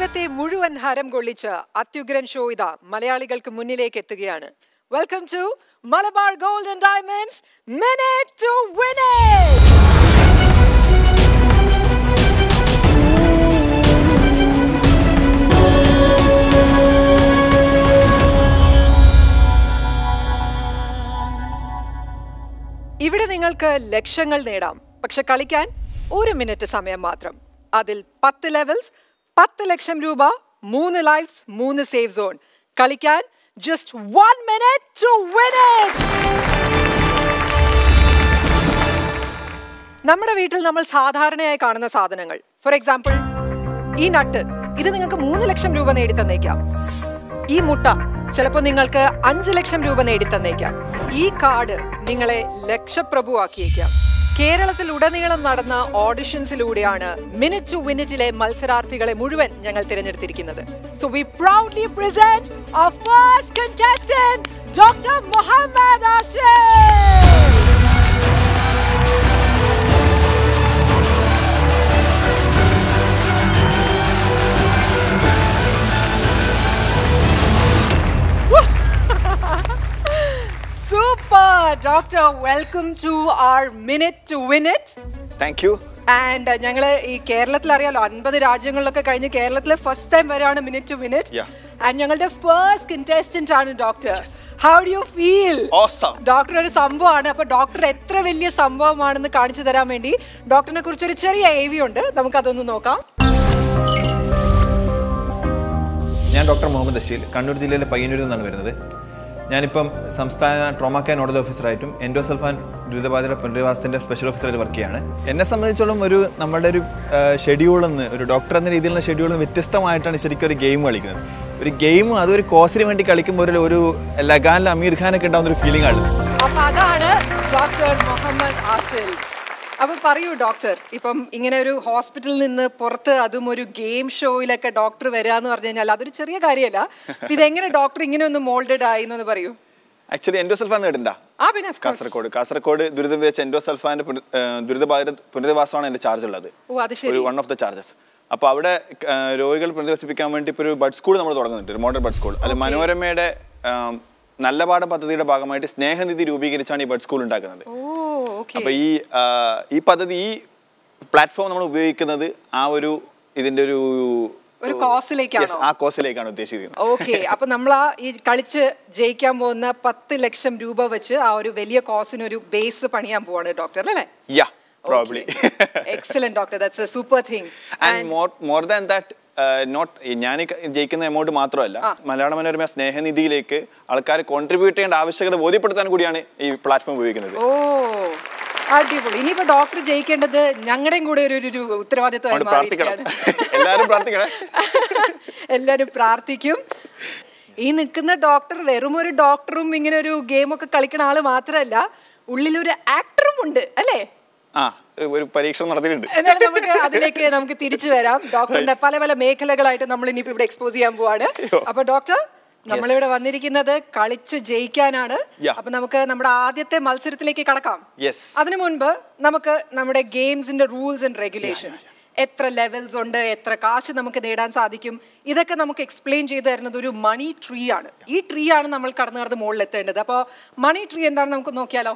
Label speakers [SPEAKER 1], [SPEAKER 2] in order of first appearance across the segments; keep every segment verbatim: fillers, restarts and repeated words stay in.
[SPEAKER 1] ലോകത്തെ മുഴുവൻ ഹരം കൊള്ളിച്ച അത്യുഗ്രൻ ഷോ ഇതാ മലയാളികൾക്ക് മുന്നിലേക്ക് എത്തുകയാണ്. Welcome to Malabar gold and diamonds minute to win it. ഇവിടെ നിങ്ങൾക്ക് ലക്ഷങ്ങൾ നേടാം, പക്ഷെ കളിക്കാൻ ഒരു മിനിറ്റ് സമയം മാത്രം. അതിൽ പത്ത് ലെവൽസ്, പത്ത് ലക്ഷം രൂപ, മൂന്ന് ലൈഫ്സ്, മൂന്ന് സേഫ് സോൺ. കളിക്കാൻ just one minute to win it. നമ്മുടെ വീട്ടിൽ നമ്മൾ സാധാരണയായി കാണുന്ന സാധനങ്ങൾ, ഫോർ എക്സാമ്പിൾ ഈ നട്ട്, ഇത് നിങ്ങൾക്ക് മൂന്ന് ലക്ഷം രൂപ നേടി തന്നേക്കാം. ഈ മുട്ട ചിലപ്പോൾ നിങ്ങൾക്ക് അഞ്ച് ലക്ഷം രൂപ നേടി തന്നേക്കാം. ഈ കാർഡ് നിങ്ങളെ ലക്ഷപ്രഭുവാക്കിയേക്കാം. കേരളത്തിൽ ഉടനീളം നടന്ന ഓഡിഷൻസിലൂടെയാണ് മിനിറ്റ് ടു വിനിറ്റിലെ മത്സരാർത്ഥികളെ മുഴുവൻ ഞങ്ങൾ തിരഞ്ഞെടുത്തിരിക്കുന്നത്. So we proudly present our first contestant, Doctor Mohammed Ashif. Super, Doctor. Welcome to our minute to win it.
[SPEAKER 2] Thank you.
[SPEAKER 1] And ഞങ്ങൾ ഈ കേരളത്തിൽ അറിയാലോ അൻപത് രാജ്യങ്ങളിലൊക്കെ കഴിഞ്ഞ് കേരളത്തിലെ ഫസ്റ്റ് ടൈം വരെയാണ് മിനിറ്റ് ടു മിനിറ്റ്. ആൻഡ് ഞങ്ങളുടെ ഫസ്റ്റ് കണ്ടസ്റ്റന്റ് ആണ് doctor. How do you feel?
[SPEAKER 2] Awesome.
[SPEAKER 1] Doctor ഒരു സംഭവമാണ്. അപ്പൊ ഡോക്ടർ എത്ര വലിയ സംഭവമാണെന്ന് കാണിച്ചു തരാൻ വേണ്ടി ഡോക്ടറിനെ കുറിച്ച് ഒരു ചെറിയ ഏവി ഉണ്ട്, നമുക്ക് അതൊന്ന് നോക്കാം.
[SPEAKER 3] ഞാൻ ഡോക്ടർ മുഹമ്മദ് അഷീൽ, കണ്ണൂർ ജില്ലയിലെ പയ്യന്നൂരിൽ നിന്നാണ് വരുന്നത്. ഞാനിപ്പം സംസ്ഥാന ട്രോമ കെയർ നോഡൽ ഓഫീസറായിട്ടും എൻഡോസൾഫാൻ ദുരിതബാധിത പുനരധിവാസത്തിൻ്റെ സ്പെഷ്യൽ ഓഫീസറായിട്ട് വർക്ക് ചെയ്യാണ്. എന്നെ സംബന്ധിച്ചോളം ഒരു നമ്മുടെ ഒരു ഷെഡ്യൂളിൽ നിന്ന്, ഒരു ഡോക്ടർ എന്ന രീതിയിലുള്ള ഷെഡ്യൂളിൽ നിന്ന് വ്യത്യസ്തമായിട്ടാണ് ശരിക്കും ഒരു ഗെയിം കളിക്കുന്നത്. ഒരു ഗെയിം അതൊരു കോസിന് വേണ്ടി കളിക്കുമ്പോൾ ഒരു ലഗാനിൽ അമീർ ഖാനൊക്കെ ഉണ്ടാകുന്ന ഒരു ഫീലിംഗ് ആണ്.
[SPEAKER 1] അപ്പോൾ അതാണ് ഡോക്ടർ മുഹമ്മദ് ആഷിൽ. അപ്പൊ പറയൂ ഡോക്ടർ, ഇപ്പം ഇങ്ങനെ ഒരു ഹോസ്പിറ്റലിൽ നിന്ന് പുറത്ത് അതും ഒരു ഗെയിം ഷോയിലൊക്കെ ഡോക്ടർ വരിക എന്ന് പറഞ്ഞു കഴിഞ്ഞാൽ അതൊരു ചെറിയ കാര്യമല്ല. ഇതെങ്ങനെ ഡോക്ടർ ഇങ്ങനെ ഒന്ന് മോൾഡഡ് ആയി എന്ന് പറയൂ.
[SPEAKER 2] ആക്ച്വലി എൻഡോസൾഫാൻ കേട്ടിട്ടുണ്ടോ? കാസർഗോഡ് കാസർഗോഡ് ദുരിതം വെച്ച് എൻഡോസൾഫാന്റെ ദുരിതബാധിത പുനരധിവാസമാണ് എൻ്റെ ചാർജ് ഉള്ളത്. ഒരു വൺ ഓഫ് ദ ചാർജസ്. അപ്പോൾ അവിടെ രോഗികൾ പുനരധിവസിപ്പിക്കാൻ വേണ്ടി ഇപ്പോൾ ഒരു ബഡ് സ്കൂൾ നമ്മൾ തുടങ്ങുന്നുണ്ട്, ഒരു മോഡൽ ബഡ് സ്കൂൾ. അത് മനോരമയുടെ നല്ല പാഠം പദ്ധതിയുടെ ഭാഗമായിട്ട് സ്നേഹനിധി രൂപീകരിച്ചാണ് ഈ ബഡ് സ്കൂൾ ഉണ്ടാക്കുന്നത്. അപ്പൊ ഈ ഈ പദ്ധതി, ഈ പ്ലാറ്റ്ഫോം നമ്മൾ ഉപയോഗിക്കുന്നത് ആ ഒരു ഇതിന്റെ ഒരു
[SPEAKER 1] ഒരു കോസിലേക്കാണ്
[SPEAKER 2] ആ കോസിലേക്കാണ് ഉദ്ദേശിക്കുന്നത്.
[SPEAKER 1] ഓക്കെ, അപ്പൊ നമ്മൾ ആ ഈ കളിച്ച് ജയിക്കാൻ പോകുന്ന പത്ത് ലക്ഷം രൂപ വെച്ച് ആ ഒരു വലിയ കോസിന് ഒരു ബേസ് പണിയാൻ പോവാണ് ഡോക്ടർ, അല്ലേ?
[SPEAKER 2] Yeah, probably.
[SPEAKER 1] Excellent doctor, that's a super thing.
[SPEAKER 2] And more more than that, not ഞാൻ ജയിക്കുന്ന എമൗണ്ട് മാത്രമല്ല, മലയാള മനോരമ സ്നേഹനിധിയിലേക്ക് ആൾക്കാർ കോൺട്രിബ്യൂട്ട് ചെയ്യേണ്ട ആവശ്യകത ബോധ്യപ്പെടുത്താൻ കൂടിയാണ് ഈ പ്ലാറ്റ്ഫോം ഉപയോഗിക്കുന്നത്.
[SPEAKER 1] ഓ, അടിപൊളി. ഇനിയിപ്പോ ഡോക്ടർ ജയിക്കേണ്ടത് ഞങ്ങളുടെയും കൂടെ ഒരു ഒരു ഉത്തരവാദിത്വമായി മാറിയിരിക്കുകയാണ്.
[SPEAKER 2] എല്ലാവരും പ്രാർത്ഥിക്കണം.
[SPEAKER 1] എല്ലാവരും പ്രാർത്ഥിക്കും. ഈ നിൽക്കുന്ന ഡോക്ടർ വെറും ഒരു ഡോക്ടറും ഇങ്ങനെ ഒരു ഗെയിമൊക്കെ കളിക്കുന്ന ആള് മാത്രമല്ല, ഉള്ളിലൊരു ആക്ടറും ഉണ്ട്, അല്ലേ?
[SPEAKER 2] ആ, ഒരു പരീക്ഷണം നടത്തിയിട്ടുണ്ട്.
[SPEAKER 1] എന്നാലും നമുക്ക് അതിലേക്ക് നമുക്ക് തിരിച്ചു വരാം. ഡോക്ടറിന്റെ പല പല മേഖലകളായിട്ട് നമ്മൾ ഇനിയിപ്പോ ഇവിടെ എക്സ്പോസ് ചെയ്യാൻ പോവാണ്. അപ്പൊ ഡോക്ടർ, നമ്മളിവിടെ വന്നിരിക്കുന്നത് കളിച്ച് ജയിക്കാനാണ്. അപ്പൊ നമുക്ക് നമ്മുടെ ആദ്യത്തെ മത്സരത്തിലേക്ക് കടക്കാം. അതിനു മുൻപ് നമുക്ക് നമ്മുടെ ഗെയിംസിന്റെ റൂൾസ് ആൻഡ് റെഗുലേഷൻസ്, എത്ര ലെവൽസ് ഉണ്ട്, എത്ര കാശ് നമുക്ക് നേടാൻ സാധിക്കും, ഇതൊക്കെ നമുക്ക് എക്സ്പ്ലെയിൻ ചെയ്തു തരുന്നത് ഒരു മണി ട്രീ ആണ്. ഈ ട്രീ ആണ് നമ്മൾ കടന്നു കടന്ന് മുകളിൽ എത്തേണ്ടത്. അപ്പോൾ മണി ട്രീ എന്താണെന്ന് നമുക്ക് നോക്കിയാലോ.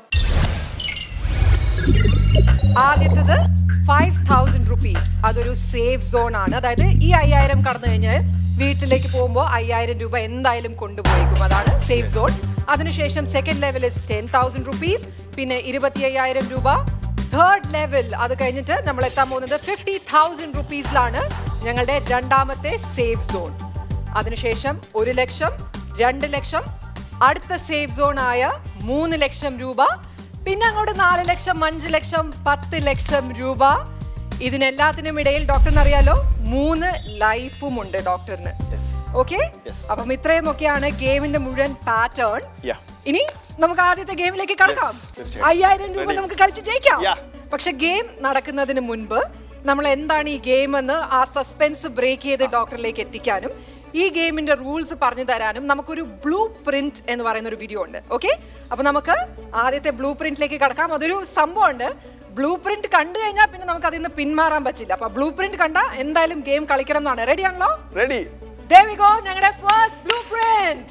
[SPEAKER 1] ആദ്യത്തത് ഫൈവ് തൗസൻഡ് റുപ്പീസ്, അതൊരു സേഫ് സോൺ ആണ്. അതായത് ഈ അയ്യായിരം കടന്നു കഴിഞ്ഞാൽ വീട്ടിലേക്ക് പോകുമ്പോൾ അയ്യായിരം രൂപ എന്തായാലും കൊണ്ടുപോയേക്കും, അതാണ് സേഫ് സോൺ. അതിനുശേഷം second level is ten thousand rupees, പിന്നെ ഇരുപത്തി അയ്യായിരം രൂപ. തേർഡ് ലെവൽ, അത് കഴിഞ്ഞിട്ട് നമ്മൾ എത്താൻ പോകുന്നത് ഫിഫ്റ്റി തൗസൻഡ് റുപ്പീസിലാണ് ഞങ്ങളുടെ രണ്ടാമത്തെ സേഫ് സോൺ. അതിനുശേഷം ഒരു ലക്ഷം, രണ്ട് ലക്ഷം, അടുത്ത സേഫ് സോൺ ആയ മൂന്ന് ലക്ഷം രൂപ, പിന്നെ അങ്ങോട്ട് നാല് ലക്ഷം, അഞ്ച് ലക്ഷം, പത്ത് ലക്ഷം രൂപ. ഇതിനെല്ലാത്തിനും ഇടയിൽ ഡോക്ടറിന് അറിയാലോ മൂന്ന് ലൈഫും ഉണ്ട് ഡോക്ടറിന്. ഓക്കെ, അപ്പം ഇത്രയും ഒക്കെയാണ് ഗെയിമിന്റെ മുഴുവൻ പാറ്റേൺ. ഇനി നമുക്ക് ആദ്യത്തെ ഗെയിമിലേക്ക് കടക്കാം. അയ്യായിരം രൂപ നമുക്ക് കളിച്ച് ജയിക്കാം. പക്ഷെ ഗെയിം നടക്കുന്നതിന് മുൻപ് നമ്മൾ എന്താണ് ഈ ഗെയിം എന്ന് ആ സസ്പെൻസ് ബ്രേക്ക് ചെയ്ത് ഡോക്ടറിലേക്ക് എത്തിക്കാനും ഈ ഗെയിമിന്റെ റൂൾസ് പറഞ്ഞു തരാനും നമുക്കൊരു ബ്ലൂ പ്രിന്റ് എന്ന് പറയുന്ന ഒരു വീഡിയോ ഉണ്ട്. ഓക്കെ, അപ്പൊ നമുക്ക് ആദ്യത്തെ ബ്ലൂ പ്രിന്റിലേക്ക് കടക്കാം. അതൊരു സംഭവമുണ്ട്, ബ്ലൂ പ്രിന്റ് കണ്ടു കഴിഞ്ഞാൽ പിന്നെ നമുക്ക് അതിൽ നിന്ന് പിന്മാറാൻ പറ്റില്ല. അപ്പൊ ബ്ലൂ പ്രിന്റ് കണ്ട എന്തായാലും ഗെയിം കളിക്കണം എന്നാണ്. റെഡി ആണല്ലോ?
[SPEAKER 2] റെഡി.
[SPEAKER 1] There we go. ഞങ്ങളുടെ ഫസ്റ്റ് ബ്ലൂ പ്രിന്റ്.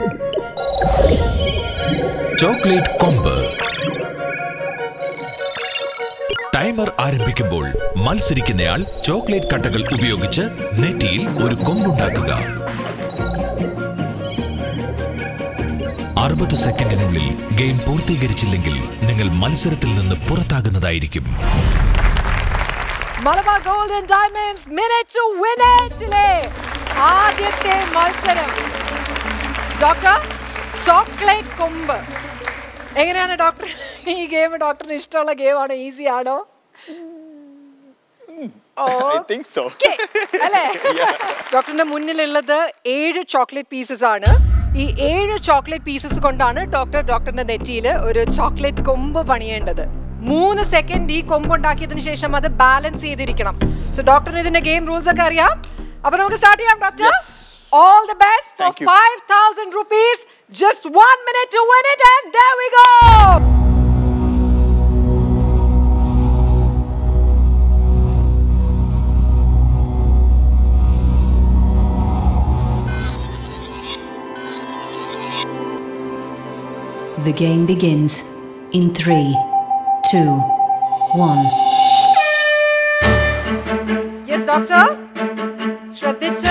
[SPEAKER 4] ചോക്ലേറ്റ് കൊമ്പ്. ടൈമർ ആരംഭിക്കുമ്പോൾ മത്സരിക്കുന്നയാൾ ചോക്ലേറ്റ് കട്ടകൾ ഉപയോഗിച്ച് നെറ്റിയിൽ ഒരു കൊമ്പുണ്ടാക്കുക. അറുപത് സെക്കൻഡിനുള്ളിൽ ഗെയിം പൂർത്തീകരിച്ചില്ലെങ്കിൽ നിങ്ങൾ മത്സരത്തിൽ നിന്ന് പുറത്താകുന്നതായിരിക്കും.
[SPEAKER 1] Malabar gold and diamonds minute to win it. ആദ്യത്തെ മത്സരം ഡോക്ടർ ചോക്ലേറ്റ് കൊമ്പ്. എങ്ങനെയാണ് ഡോക്ടർ ഈ ഗെയിം? ഡോക്ടറിന് ഇഷ്ടമുള്ള ഗെയിമാണോ? ഈസി ആണോ? അല്ലേ? ഡോക്ടറിന്റെ മുന്നിലുള്ളത് ഏഴ് ചോക്ലേറ്റ് പീസസ് ആണ്. ഈ ഏഴ് ചോക്ലേറ്റ് പീസസ് കൊണ്ടാണ് ഡോക്ടർ ഡോക്ടറിന്റെ നെറ്റിയിൽ ഒരു ചോക്ലേറ്റ് കൊമ്പ് പണിയേണ്ടത്. മൂന്ന് സെക്കൻഡ് ഈ കൊമ്പ് ഉണ്ടാക്കിയതിനു ശേഷം അത് ബാലൻസ് ചെയ്തിരിക്കണം. സോ ഡോക്ടറിന് ഇതിന്റെ ഗെയിം റൂൾസ് ഒക്കെ അറിയാം. അപ്പൊ നമുക്ക് സ്റ്റാർട്ട് ചെയ്യാം doctor. All the best for five thousand rupees. Just one minute to win it, and there we go.
[SPEAKER 5] The game begins in three, two, one.
[SPEAKER 1] Yes, doctor. Shraddhicha.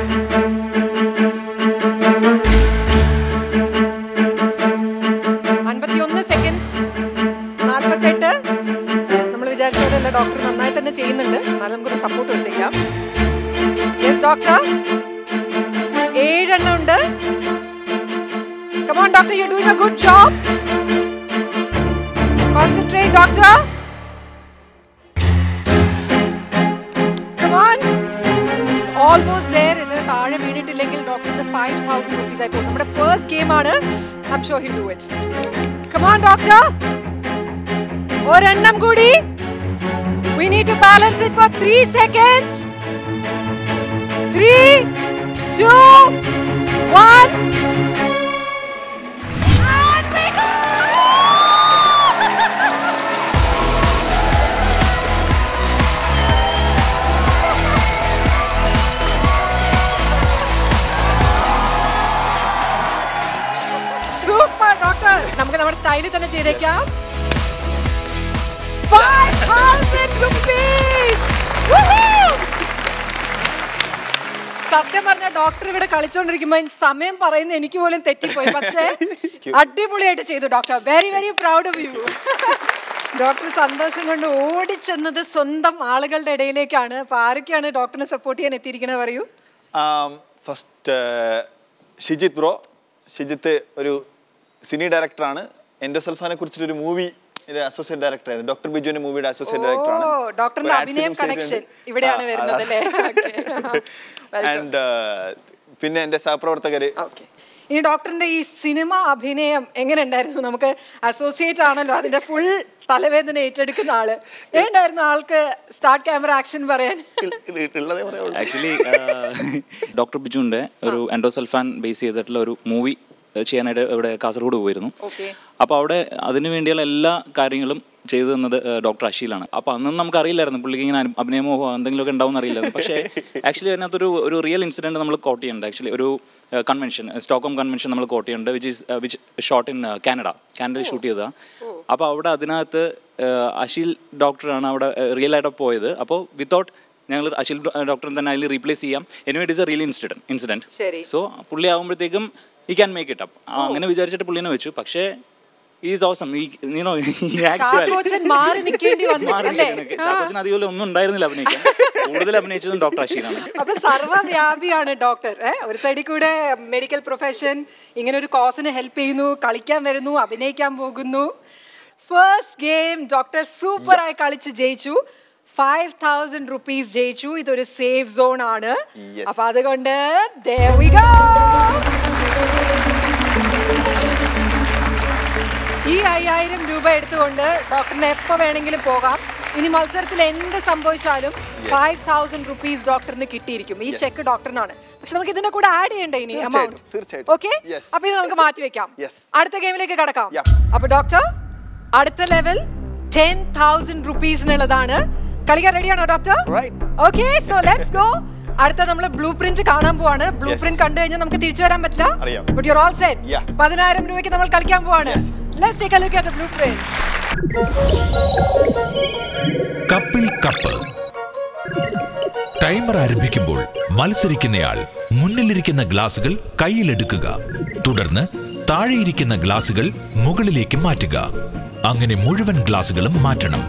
[SPEAKER 1] അൻപത്തിയൊന്ന് seconds നാൽപ്പത്തെട്ട്. നമ്മൾ വിചാരിച്ചതല്ല, doctor നന്നായി തന്നെ ചെയ്യുന്നുണ്ട്. എന്നാലും നമുക്കൊന്ന് support കൊടുത്തേക്കാം. Yes doctor, ഏഴെണ്ണം ഉണ്ട്. Come on doctor, you're doing a good job. Concentrate doctor. Come on. Almost there. ഇത് താഴെ വീണിട്ടില്ലെങ്കിൽ ഡോക്ടറിന് five thousand rupees ആയി പോകും. നമ്മുടെ ഫസ്റ്റ് ഗെയിം ആണ്. I'm sure he'll do it. Come on doctor. ഒരെണ്ണം കൂടി. We need to balance it for three seconds. Three, two, one. നമുക്ക് നമ്മുടെ സ്റ്റൈലിൽ തന്നെ ചെയ്തേക്കാം. five thousand rupees. സത്യം പറഞ്ഞ ഡോക്ടർ ഇവിടെ കളിച്ചോണ്ടിരിക്കുമ്പോ സമയം പറയുന്ന എനിക്ക് പോലും തെറ്റിപ്പോയി. പക്ഷേ അടിപൊളിയായിട്ട് ചെയ്തു doctor. Very very proud of you. Doctor സന്തോഷം കൊണ്ട് ഓടിച്ചെന്നത് സ്വന്തം ആളുകളുടെ ഇടയിലേക്കാണ്. അപ്പൊ ആരൊക്കെയാണ് ഡോക്ടറിനെ സപ്പോർട്ട് ചെയ്യാൻ എത്തിയിരിക്കണത് പറയൂ.
[SPEAKER 2] First Shijith bro. ഷിജിത്ത് ഒരു സിനി ഡയറക്ടറാണ്. എൻഡോസൾഫാനെ കുറിച്ചിട്ടൊരു മൂവി അസോസിയേറ്റ് ഡയറക്ടർ ആയിരുന്നു. ഡോക്ടർ ബിജുവിന്റെ മൂവിയുടെ അസോസിയേറ്റ് ഡയറക്ടറാണ്.
[SPEAKER 1] ഡോക്ടറിന്റെ അഭിനയം കണക്ഷൻ ഇവിടെയാണ് വരുന്നത് അല്ലേ?
[SPEAKER 2] ആൻഡ് പിന്നെ എന്റെ സഹപ്രവർത്തകര്.
[SPEAKER 1] ഇനി ഡോക്ടറിന്റെ ഈ സിനിമ അഭിനയം എങ്ങനെ ഉണ്ടായിരുന്നു? നമുക്ക് അസോസിയേറ്റ് ആണല്ലോ, അതിന്റെ ഫുൾ തലവേദന ഏറ്റെടുക്കുന്ന ആള്. ഏണ്ടായിരുന്നു ആൾക്ക് സ്റ്റാർട്ട് ക്യാമറ ആക്ഷൻ പറയാൻ?
[SPEAKER 6] ആക്ച്വലി ഡോക്ടർ ബിജുവിന്റെ ഒരു എൻഡോസൾഫാൻ ബേസ് ചെയ്തിട്ടുള്ള ഒരു മൂവി ചെയ്യാനായിട്ട് ഇവിടെ കാസർഗോഡ് പോയിരുന്നു. അപ്പോൾ അവിടെ അതിനു വേണ്ടിയുള്ള എല്ലാ കാര്യങ്ങളും ചെയ്തു തന്നത് ഡോക്ടർ അഷീലാണ്. അപ്പോൾ അന്നൊന്നും നമുക്ക് അറിയില്ലായിരുന്നു പുള്ളിക്ക് ഇങ്ങനെ അഭിനയമോ എന്തെങ്കിലുമൊക്കെ ഉണ്ടാവും അറിയില്ലായിരുന്നു. പക്ഷേ ആക്ച്വലി അതിനകത്തൊരു ഒരു റിയൽ ഇൻസിഡൻറ്റ് നമ്മൾ കോട്ട് ചെയ്യുന്നുണ്ട്. ആക്ച്വലി ഒരു കൺവെൻഷൻ, സ്റ്റോക്ക്ഹോം കൺവെൻഷൻ നമ്മൾ കോട്ട് ചെയ്യുന്നുണ്ട്, which is which shot in Canada. കാനഡയിൽ ഷൂട്ട് ചെയ്തതാണ്. അപ്പോൾ അവിടെ അതിനകത്ത് അഷീൽ ഡോക്ടറാണ് അവിടെ റിയൽ ആയിട്ട് പോയത്. അപ്പോൾ വിത്തൗട്ട് ഞങ്ങൾ അഷീൽ ഡോക്ടറിനെ തന്നെ അതിൽ റീപ്ലേസ് ചെയ്യാം. Anyway it is a real incident incident so പുള്ളി ആകുമ്പോഴത്തേക്കും ഈ ക്യാൻ മേക്ക് ഇറ്റ് അപ്പ് അങ്ങനെ വിചാരിച്ചിട്ട് പുള്ളിനെ വെച്ചു. പക്ഷേ ഈസ് ഓസം. ചാക്കോച്ചൻ അധികം ഒന്നും ഉണ്ടായിരുന്നില്ല അഭിനയിക്കാൻ. കൂടുതൽ അഭിനയിച്ചതും ഡോക്ടർ അഷീലാണ്.
[SPEAKER 1] അപ്പൊ സർവ്വവ്യാപിയാണ് ഡോക്ടർ. ഒരു സൈഡിൽ കൂടെ മെഡിക്കൽ പ്രൊഫഷൻ ഇങ്ങനെ ഒരു കോസിന് ഹെൽപ്പ് ചെയ്യുന്നു, കളിക്കാൻ വരുന്നു, അഭിനയിക്കാൻ പോകുന്നു. ഫസ്റ്റ് ഗെയിം ഡോക്ടർ സൂപ്പർ ആയി കളിച്ച് ജയിച്ചു. ഫൈവ് തൗസൻഡ് റുപ്പീസ് ജയിച്ചു. ഇതൊരു സേഫ് സോൺ ആണ്. അപ്പൊ അതുകൊണ്ട് there we go. ഈ അയ്യായിരം രൂപ എടുത്തുകൊണ്ട് ഡോക്ടറിന് എപ്പോ വേണമെങ്കിലും പോകാം. ഇനി മത്സരത്തിൽ എന്ത് സംഭവിച്ചാലും ഫൈവ് തൗസൻഡ് റുപ്പീസ് ഡോക്ടറിന് കിട്ടിയിരിക്കും. ഈ ചെക്ക് ഡോക്ടറിനാണ്. പക്ഷെ നമുക്ക് ഇതിന്റെ കൂടെ ആഡ് ചെയ്യണ്ടേ ഇനി എമൗണ്ട്? ഓക്കെ, അപ്പൊ ഇത് നമുക്ക് മാറ്റി വെക്കാം. അടുത്ത ഗെയിമിലേക്ക് കടക്കാം. അപ്പൊ ഡോക്ടർ അടുത്ത ലെവൽ ten thousand rupees-നുള്ളതാണ്. കളിക്കാൻ റെഡിയാണോ ഡോക്ടർ? Okay, so let's go. അടുത്ത നമ്മൾ ബ്ലൂ പ്രിന്റ് കാണാൻ പോവാണ്. ബ്ലൂ പ്രിന്റ് കണ്ടു കഴിഞ്ഞാൽ നമുക്ക് തിരിച്ചു വരാൻ പറ്റില്ല. But you are all set. പതിനായിരം രൂപയ്ക്ക് നമ്മൾ കളിക്കാൻ പോവാണ്. Let's take a look at the blueprint.
[SPEAKER 4] കപ്പിൽ കപ്പ്. ടൈമർ ആരംഭിക്കുമ്പോൾ മത്സരിക്കുന്നയാൾ മുന്നിലിരിക്കുന്ന ഗ്ലാസുകൾ കയ്യിലെടുക്കുക. തുടർന്ന് താഴെയിരിക്കുന്ന ഗ്ലാസുകൾ മുകളിലേക്ക് മാറ്റുക. അങ്ങനെ മുഴുവൻ ഗ്ലാസുകളും മാറ്റണം.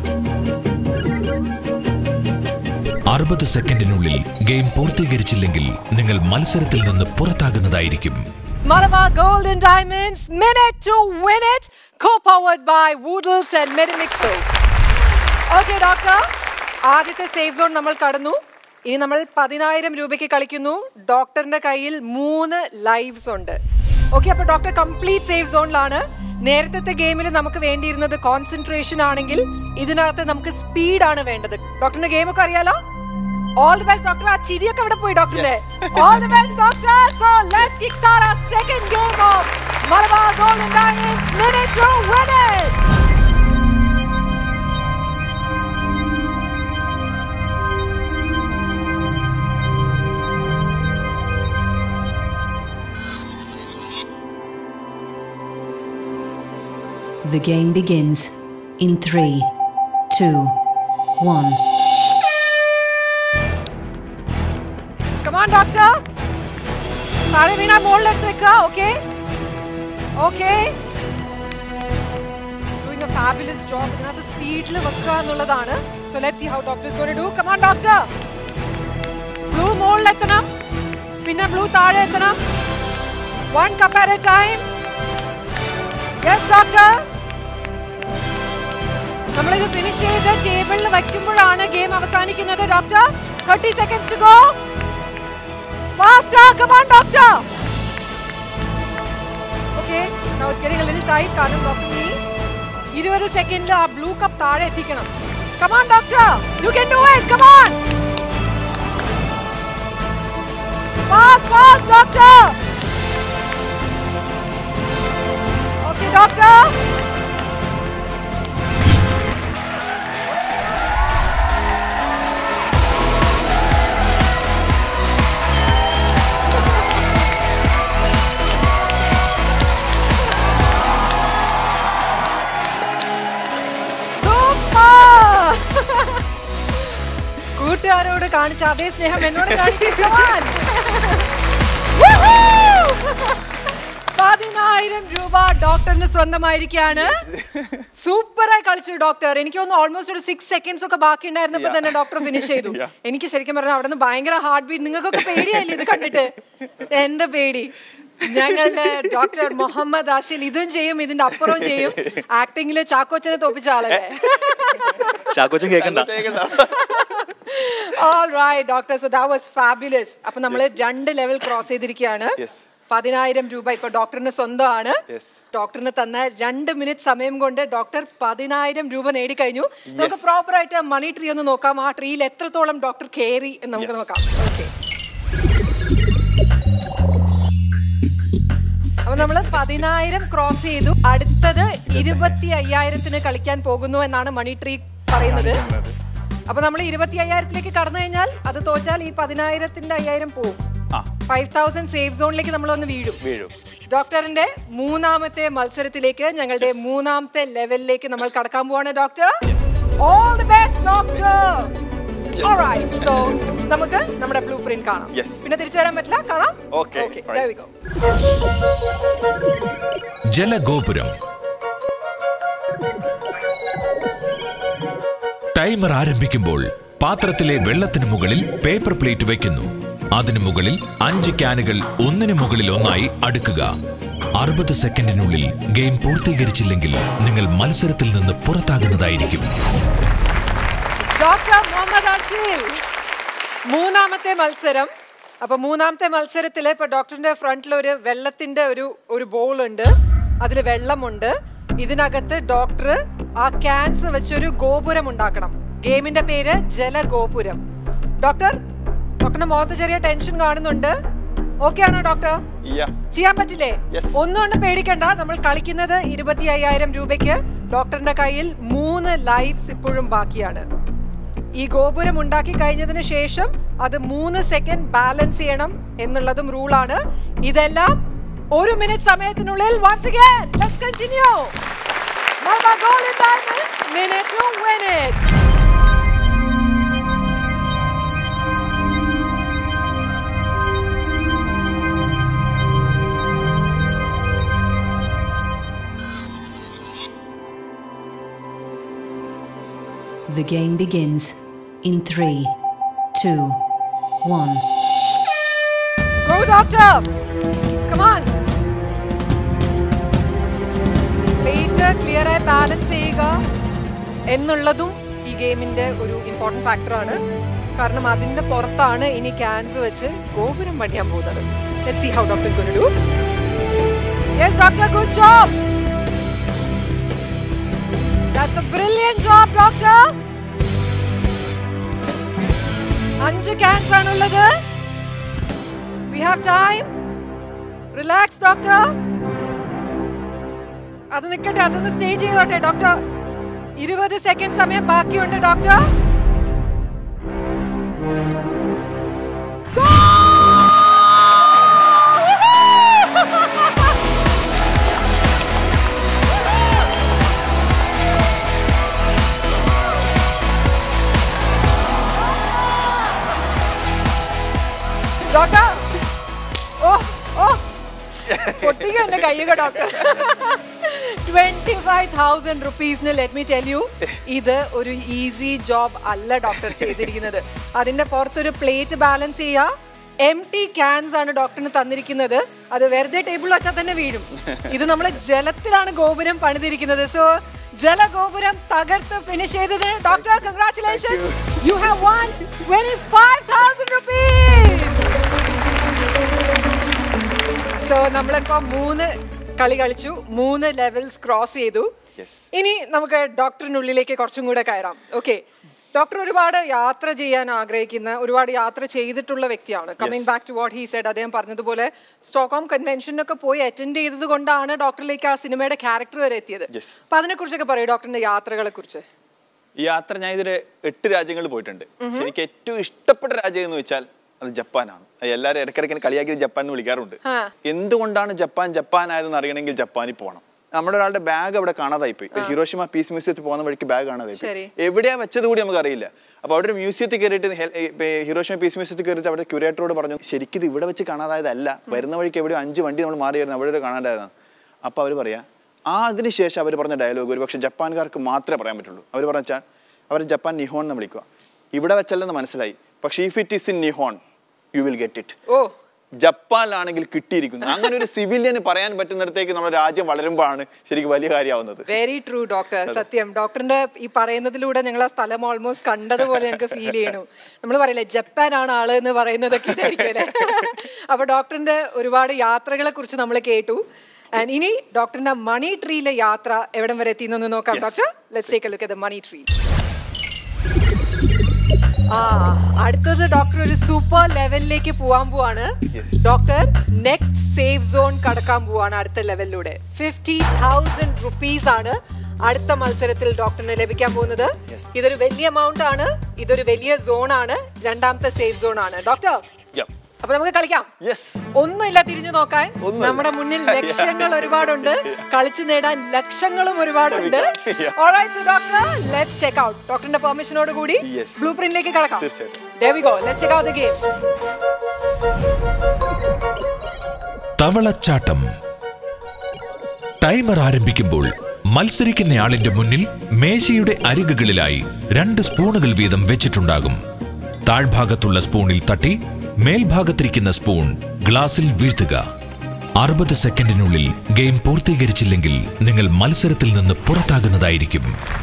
[SPEAKER 4] അറുപത് സെക്കൻഡിനുള്ളിൽ ഗെയിം പൂർത്തീകരിച്ചില്ലെങ്കിൽ നിങ്ങൾ മത്സരത്തിൽ നിന്ന് പുറത്താകുന്നതായിരിക്കും.
[SPEAKER 1] Malabar Gold and Diamonds, minute to win it, co-powered by Woodles and Medimixo. Okay, doctor. ആദ്യത്തെ സേഫ് സോൺ നമ്മൾ കടന്നു. ഇനി നമ്മൾ പതിനായിരം രൂപയ്ക്ക് കളിക്കുന്നു. ഡോക്ടറിന്റെ കയ്യിൽ മൂന്ന് ലൈവ്സ് ഉണ്ട്. ഓക്കെ, അപ്പൊ ഡോക്ടർ കംപ്ലീറ്റ് സേഫ് സോണിലാണ്. നേരത്തെ ഗെയിമിൽ നമുക്ക് വേണ്ടിയിരുന്നത് കോൺസെൻട്രേഷൻ ആണെങ്കിൽ ഇതിനകത്ത് നമുക്ക് സ്പീഡ് ആണ് വേണ്ടത്. ഡോക്ടറിന്റെ ഗെയിം ഒക്കെ അറിയാലോ. All the best, doctor. ആ ചിരിയൊക്കെ അവിടെ പോയി ഡോക്ടറിന്റെ. All the best, doctor. So let's kickstart our second game of Malabar Gold and Diamonds, minute to win it.
[SPEAKER 5] The game begins in three, two, one.
[SPEAKER 1] Come on, doctor. Tare veena mold lettu vekka, okay? Okay. Doing a fabulous job. Idinathu speed il vekka ennulladana. So let's see how doctor is going to do. Come on, doctor. Blue mold ettanam. Pinna blue taare ettanam. One cup at a time. Yes, doctor. നമ്മളിത് finish ചെയ്ത് ടേബിളിൽ വയ്ക്കുമ്പോഴാണ് game അവസാനിക്കുന്നത്. Doctor, thirty seconds to go. Faster, come on, doctor. Okay, now it's getting a little tight. കാരണം doctor ഈ twenty സെക്കൻഡിൽ ആ blue cup താഴെ എത്തിക്കണം. Come on, doctor. You can do it. Come on. Fast, fast, doctor. Okay, doctor. കൂട്ടുകാരോട് കാണിച്ച അതേ സ്നേഹം എന്നോട് കാണിക്കാൻ. പതിനായിരം രൂപ ഡോക്ടറിന് സ്വന്തമായിരിക്കാണ്. സൂപ്പറായി കളിച്ചു ഡോക്ടർ. എനിക്ക് തോന്നുന്നു ഓൾമോസ്റ്റ് ഒരു സിക്സ് സെക്കൻഡ്സ് ഒക്കെ ബാക്കി ഉണ്ടായിരുന്നപ്പോ തന്നെ ഡോക്ടർ ഫിനിഷ് ചെയ്തു. എനിക്ക് ശരിക്കും പറഞ്ഞാൽ അവിടെ നിന്ന് ഭയങ്കര ഹാർട്ട് ബീറ്റ്. നിങ്ങൾക്കൊക്കെ പേടിയായില്ലേ ഇത് കണ്ടിട്ട്? എന്താ പേടി? ഞങ്ങളുടെ ഡോക്ടർ മുഹമ്മദ് ആഷിൽ ഇതും ചെയ്യും, ഇതിന്റെ അപ്പുറവും ചെയ്യും. ആക്ടിങ്ങില് ചാക്കോച്ചനെ തോപ്പിച്ച ആളല്ലേ. All right, doctor. So that was fabulous. അപ്പോൾ നമ്മൾ രണ്ട് ലെവൽ ക്രോസ് ചെയ്തിരിക്കുകയാണ്. പതിനായിരം രൂപ ഇപ്പൊ ഡോക്ടറിന് സ്വന്തമാണ്. ഡോക്ടറിന് തന്ന രണ്ട് മിനിറ്റ് സമയം കൊണ്ട് ഡോക്ടർ പതിനായിരം രൂപ നേടിക്കഴിഞ്ഞു. നമുക്ക് പ്രോപ്പർ ആയിട്ട് മണി ട്രീ ഒന്ന് നോക്കാം. ആ ട്രീയിൽ എത്രത്തോളം ഡോക്ടർ കയറി എന്ന് നമുക്ക് നോക്കാം. ഓക്കെ, അപ്പൊ നമ്മള് പതിനായിരം ക്രോസ് ചെയ്തു. അടുത്തത് ഇരുപത്തി അയ്യായിരത്തിന് കളിക്കാൻ പോകുന്നു എന്നാണ് മണി ട്രീ പറയുന്നത്. അപ്പൊ നമ്മൾ ഇരുപത്തി അയ്യായിരത്തിലേക്ക് കടന്നു കഴിഞ്ഞാൽ അത് തോറ്റാൽ ഈ പതിനായിരത്തിന്റെ അയ്യായിരം പോകും. ഫൈവ് തൗസൻഡ് സേഫ് സോണിലേക്ക് നമ്മൾ ഒന്ന് വീഴും. ഡോക്ടറിന്റെ മൂന്നാമത്തെ മത്സരത്തിലേക്ക്, ഞങ്ങളുടെ മൂന്നാമത്തെ ലെവലിലേക്ക് നമ്മൾ കടക്കാൻ പോവാണ്. Doctor, all the best doctor. Alright, so നമുക്ക് നമ്മുടെ ബ്ലൂ പ്രിന്റ് കാണാം. പിന്നെ തിരിച്ചു വരാൻ പറ്റില്ല, കാണാം.
[SPEAKER 2] Okay,
[SPEAKER 1] there we go.
[SPEAKER 4] ജലഗോപുരം. ടൈമർ ആരംഭിക്കുമ്പോൾ പാത്രത്തിലെ വെള്ളത്തിന് മുകളിൽ പേപ്പർ പ്ലേറ്റ് വയ്ക്കുന്നു. അതിനു മുകളിൽ അഞ്ച് ക്യാനുകൾ ഒന്നിനു മുകളിൽ ഒന്നായി അടുക്കുക. അറുപത് സെക്കൻഡിനുള്ളിൽ ഗെയിം പൂർത്തീകരിച്ചില്ലെങ്കിൽ നിങ്ങൾ മത്സരത്തിൽ നിന്ന് പുറത്താകുന്നതായിരിക്കും.
[SPEAKER 1] ഡോക്ടർ മുഹമ്മദ് ആഷിൽ, മൂന്നാമത്തെ മത്സരം. അപ്പൊ മൂന്നാമത്തെ മത്സരത്തില് ഇപ്പൊ ഡോക്ടറിന്റെ ഫ്രണ്ടിൽ ഒരു വെള്ളത്തിന്റെ ഒരു ഒരു ബോൾ ഉണ്ട്. അതിൽ വെള്ളമുണ്ട്. ഇതിനകത്ത് ഡോക്ടർ ആ ക്യാൻസ് വെച്ചൊരു ഗോപുരം ഉണ്ടാക്കണം. ഗെയിമിന്റെ പേര് ജലഗോപുരം. ഡോക്ടർ, ഡോക്ടറിന്റെ മുഖത്ത് ചെറിയ ടെൻഷൻ കാണുന്നുണ്ട്. ഓക്കെ ആണോ ഡോക്ടർ? ചെയ്യാൻ പറ്റില്ലേ? ഒന്നും കൊണ്ട് പേടിക്കണ്ട. നമ്മൾ കളിക്കുന്നത് ഇരുപത്തി അയ്യായിരം രൂപയ്ക്ക്. ഡോക്ടറിന്റെ കയ്യിൽ മൂന്ന് ലൈഫ്സ് ഇപ്പോഴും ബാക്കിയാണ്. ഈ ഗോപുരം ഉണ്ടാക്കി കഴിഞ്ഞതിന് ശേഷം അത് മൂന്ന് സെക്കൻഡ് ബാലൻസ് ചെയ്യണം എന്നുള്ളതും റൂളാണ്. ഇതെല്ലാം ഒരു മിനിറ്റ് സമയത്തിനുള്ളിൽ once again let's continue. Mama golden diamonds minute to win it.
[SPEAKER 5] The game begins in three, two, one.
[SPEAKER 1] Go doctor. Come on. Plate clear ആയി ബാലൻസ് ചെയ്യുക എന്നുള്ളതും ഈ ഗെയിമിന്റെ ഒരു ഇമ്പോർട്ടന്റ് ഫാക്ടറാണ്. കാരണം അതിന്റെ പുറത്താണ് ഇനി ക്യാൻസ് വെച്ച് ഗോപുരം പണിയാൻ പോകുന്നത്. Let's see how doctor is going to do. Yes doctor, good job. That's a brilliant job doctor. അഞ്ച് ക്യാൻസ് ആണുള്ളത്. We have time. Relax doctor. അത് നിൽക്കട്ടെ, അതൊന്ന് സ്റ്റേ ചെയ്തോട്ടെ ഡോക്ടർ. ഇരുപത് സെക്കൻഡ് സമയം ബാക്കിയുണ്ട് ഡോക്ടർ. ഡോക്ടർ ഓ ഓ പൊട്ടിക എന്റെ കയ്യുക ഡോക്ടർ. ട്വന്റി ഫൈവ് തൗസൻഡ് റുപ്പീസിന് ലെറ്റ് മീ ടെൽ യു, ഇത് ഒരു ഈസി ജോബ് അല്ല ഡോക്ടർ ചെയ്തിരിക്കുന്നത്. അതിന്റെ പുറത്തൊരു പ്ലേറ്റ് ബാലൻസ് ചെയ്യുക. എം ടി ക്യാൻസ് ആണ് ഡോക്ടറിന് തന്നിരിക്കുന്നത്. അത് വെറുതെ ടേബിൾ വെച്ചാൽ തന്നെ വീഴും. ഇത് നമ്മൾ ജലത്തിലാണ് ഗോപുരം പണിതിരിക്കുന്നത്. സോ ജലഗോപുരം തകർത്ത് ഫിനിഷ് ചെയ്തത് doctor, congratulations. You have one twenty five thousand rupees. So നമ്മളിപ്പോ മൂന്ന് കളി കളിച്ചു, മൂന്ന് ലെവൽസ് ക്രോസ് ചെയ്തു. ഇനി നമുക്ക് ഡോക്ടറിനുള്ളിലേക്ക് കുറച്ചും കൂടെ കയറാം. ഓക്കെ, ഡോക്ടർ ഒരുപാട് യാത്ര ചെയ്യാൻ ആഗ്രഹിക്കുന്ന, ഒരുപാട് യാത്ര ചെയ്തിട്ടുള്ള വ്യക്തിയാണ്. Coming back to what he said, അദ്ദേഹം പറഞ്ഞതുപോലെ സ്റ്റോക്ക്ഹോം കൺവെൻഷനൊക്കെ പോയി അറ്റൻഡ് ചെയ്തത് കൊണ്ടാണ് ഡോക്ടറിലേക്ക് ആ സിനിമയുടെ ക്യാരക്ടർ വരെ എത്തിയത്. അപ്പൊ അതിനെ കുറിച്ചൊക്കെ പറയൂ, ഡോക്ടറിന്റെ യാത്രകളെ കുറിച്ച്.
[SPEAKER 2] ഈ യാത്ര ഞാൻ ഇതുവരെ എട്ട് രാജ്യങ്ങളിൽ പോയിട്ടുണ്ട്. എനിക്ക് ഏറ്റവും ഇഷ്ടപ്പെട്ട രാജ്യം എന്ന് വെച്ചാൽ അത് ജപ്പാനാണ്. എല്ലാവരും ഇടയ്ക്കിടയ്ക്ക് കളിയാക്കി ജപ്പാൻ എന്ന് വിളിക്കാറുണ്ട്. എന്തുകൊണ്ടാണ് ജപ്പാൻ ജപ്പാൻ ആയതെന്ന് അറിയണമെങ്കിൽ ജപ്പാനിൽ പോകണം. നമ്മുടെ ഒരാളുടെ ബാഗ് അവിടെ കാണാതായി പോയി. ഹിരോഷിമ പീസ് മ്യൂസിയത്തിൽ പോകുന്ന വഴിക്ക് ബാഗ് കാണാതായി പോയി. എവിടെയാ വെച്ചത് കൂടി നമുക്ക് അറിയില്ല. അപ്പൊ അവിടെ ഒരു മ്യൂസിയത്തിൽ കയറിയിട്ട് ഹിരോഷിമ പീസ് മ്യൂസിയത്തിൽ കയറിയിട്ട് അവിടെ ക്യൂരേറ്ററോട് പറഞ്ഞു, ശരിക്കും ഇത് ഇവിടെ വെച്ച് കാണാതായതല്ല, വരുന്ന വഴിക്ക് എവിടെയോ അഞ്ച് വണ്ടി നമ്മൾ മാറി വരുന്നത് അവിടെ കാണാതായതാണ്. അപ്പൊ അവർ പറയാ, ആ അതിനുശേഷം അവർ പറഞ്ഞ ഡയലോഗ് ഒരു പക്ഷെ ജപ്പാൻകാർക്ക് മാത്രമേ പറയാൻ പറ്റുള്ളൂ. അവർ പറഞ്ഞാൽ അവർ ജപ്പാൻ നിഹോൺ എന്ന് വിളിക്കുക. ഇവിടെ വെച്ചല്ലെന്ന് മനസ്സിലായി, പക്ഷെ if it is in Nihon you will get it. Oh, ജപ്പാനിലാണെങ്കിൽ കിട്ടിയിരിക്കുന്നു. അങ്ങനെ ഒരു സിവിലിയന് പറയാൻ പറ്റുന്നിടത്തേക്ക് നമ്മുടെ രാജ്യം വളരുമ്പോഴാണ് ശരിക്കും വലിയ കാര്യമാവുന്നത്.
[SPEAKER 1] വെരി ട്രൂ ഡോക്ടർ, സത്യം. ഡോക്ടറിന്റെ ഈ പറയുന്നതിലൂടെ ഞങ്ങൾ ആ സ്ഥലം ഓൾമോസ്റ്റ് കണ്ടതുപോലെ ഞങ്ങൾക്ക് ഫീൽ ചെയ്യണു. നമ്മൾ പറയില്ലേ ജപ്പാനാണ് ആള് എന്ന് പറയുന്നതൊക്കെ ഇതായിരിക്കും അല്ലേ. അപ്പൊ ഡോക്ടറിന്റെ ഒരുപാട് യാത്രകളെ കുറിച്ച് നമ്മൾ കേട്ടു. ആൻഡ് ഇനി ഡോക്ടറിന്റെ മണി ട്രീയിലെ യാത്ര എവിടം വരെ എത്തിയെന്ന് നോക്കാം. Doctor, let's take a look at the money tree. ആ അടുത്തത് ഡോക്ടർ ഒരു സൂപ്പർ ലെവലിലേക്ക് പോവാൻ പോവാണ്. ഡോക്ടർ നെക്സ്റ്റ് സേഫ് സോൺ കടക്കാൻ പോവാണ് അടുത്ത ലെവലിലൂടെ. ഫിഫ്റ്റി തൗസൻഡ് റുപ്പീസ് ആണ് അടുത്ത മത്സരത്തിൽ ഡോക്ടറിന് ലഭിക്കാൻ പോകുന്നത്. ഇതൊരു വലിയ എമൗണ്ട് ആണ്, ഇതൊരു വലിയ സോൺ ആണ്, രണ്ടാമത്തെ സേഫ് സോൺ ആണ്. ഡോക്ടർ, അപ്പൊ നമുക്ക് കളിക്കാം. ഒന്നുമില്ല തിരിഞ്ഞു നോക്കാൻ, നമ്മുടെ മുന്നിൽ ലക്ഷ്യങ്ങൾ ഒരുപാടുണ്ട്, കളിച്ചു നേടാൻ ലക്ഷങ്ങളും ഒരുപാടുണ്ട്. ഡോക്ടറിന്റെ പെർമിഷനോട് കൂടി ബ്ലൂ പ്രിന്റിലേക്ക് കടക്കാം. There we go. Let's check out the game.
[SPEAKER 4] തവളച്ചാട്ടം. ടൈമർ ആരംഭിക്കുമ്പോൾ മത്സരിക്കുന്നയാളിന്റെ മുന്നിൽ മേശയുടെ അരികുകളിലായി രണ്ട് സ്പൂണുകൾ വീതം വെച്ചിട്ടുണ്ടാകും. താഴ്ഭാഗത്തുള്ള സ്പൂണിൽ തട്ടി മേൽഭാഗത്തിരിക്കുന്ന സ്പൂൺ ഗ്ലാസിൽ വീഴ്ത്തുക. അറുപത് സെക്കൻഡിനുള്ളിൽ ഗെയിം പൂർത്തീകരിച്ചില്ലെങ്കിൽ നിങ്ങൾ മത്സരത്തിൽ നിന്ന് പുറത്താകുന്നതായിരിക്കും.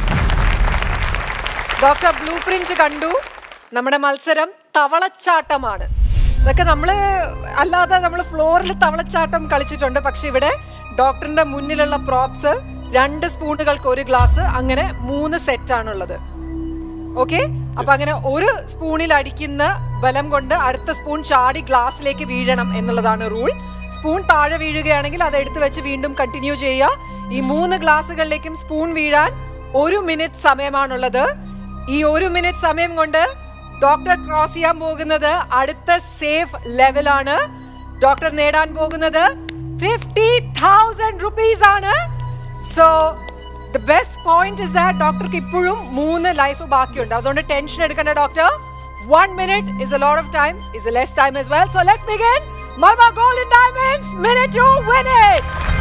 [SPEAKER 1] ഡോക്ടർ ബ്ലൂ പ്രിന്റ് കണ്ടു. നമ്മുടെ മത്സരം തവളച്ചാട്ടമാണ്. ഇതൊക്കെ നമ്മള് അല്ലാതെ നമ്മൾ ഫ്ലോറിൽ തവളച്ചാട്ടം കളിച്ചിട്ടുണ്ട്. പക്ഷെ ഇവിടെ ഡോക്ടറിന്റെ മുന്നിലുള്ള പ്രോപ്സ് രണ്ട് സ്പൂണുകൾക്ക് ഒരു ഗ്ലാസ്, അങ്ങനെ മൂന്ന് സെറ്റ് ആണുള്ളത്. ഓക്കെ, അപ്പൊ അങ്ങനെ ഒരു സ്പൂണിൽ അടിക്കുന്ന ബലം കൊണ്ട് അടുത്ത സ്പൂൺ ചാടി ഗ്ലാസ്സിലേക്ക് വീഴണം എന്നുള്ളതാണ് റൂൾ. സ്പൂൺ താഴെ വീഴുകയാണെങ്കിൽ അത് എടുത്തു വെച്ച് വീണ്ടും കണ്ടിന്യൂ ചെയ്യുക. ഈ മൂന്ന് ഗ്ലാസുകളിലേക്കും സ്പൂൺ വീഴാൻ ഒരു മിനിറ്റ് സമയമാണുള്ളത്. ഈ ഒരു മിനിറ്റ് സമയം കൊണ്ട് ഡോക്ടർ ക്രോസ് ചെയ്യാൻ പോകുന്നത് അടുത്ത സേഫ് ലെവലാണ്. ഡോക്ടർ നേടാൻ പോകുന്നത് ഫിഫ്റ്റി തൗസൻഡ് റുപ്പീസ് ആണ്. So the best point is that ഡോക്ടർക്ക് ഇപ്പോഴും മൂന്ന് ലൈഫ് ബാക്കിയുണ്ട്. അതുകൊണ്ട് ടെൻഷൻ എടുക്കണ്ട doctor. One minute is a lot of time, is a less time as well. So let's begin. Malabar Gold and Diamonds, minute to win it.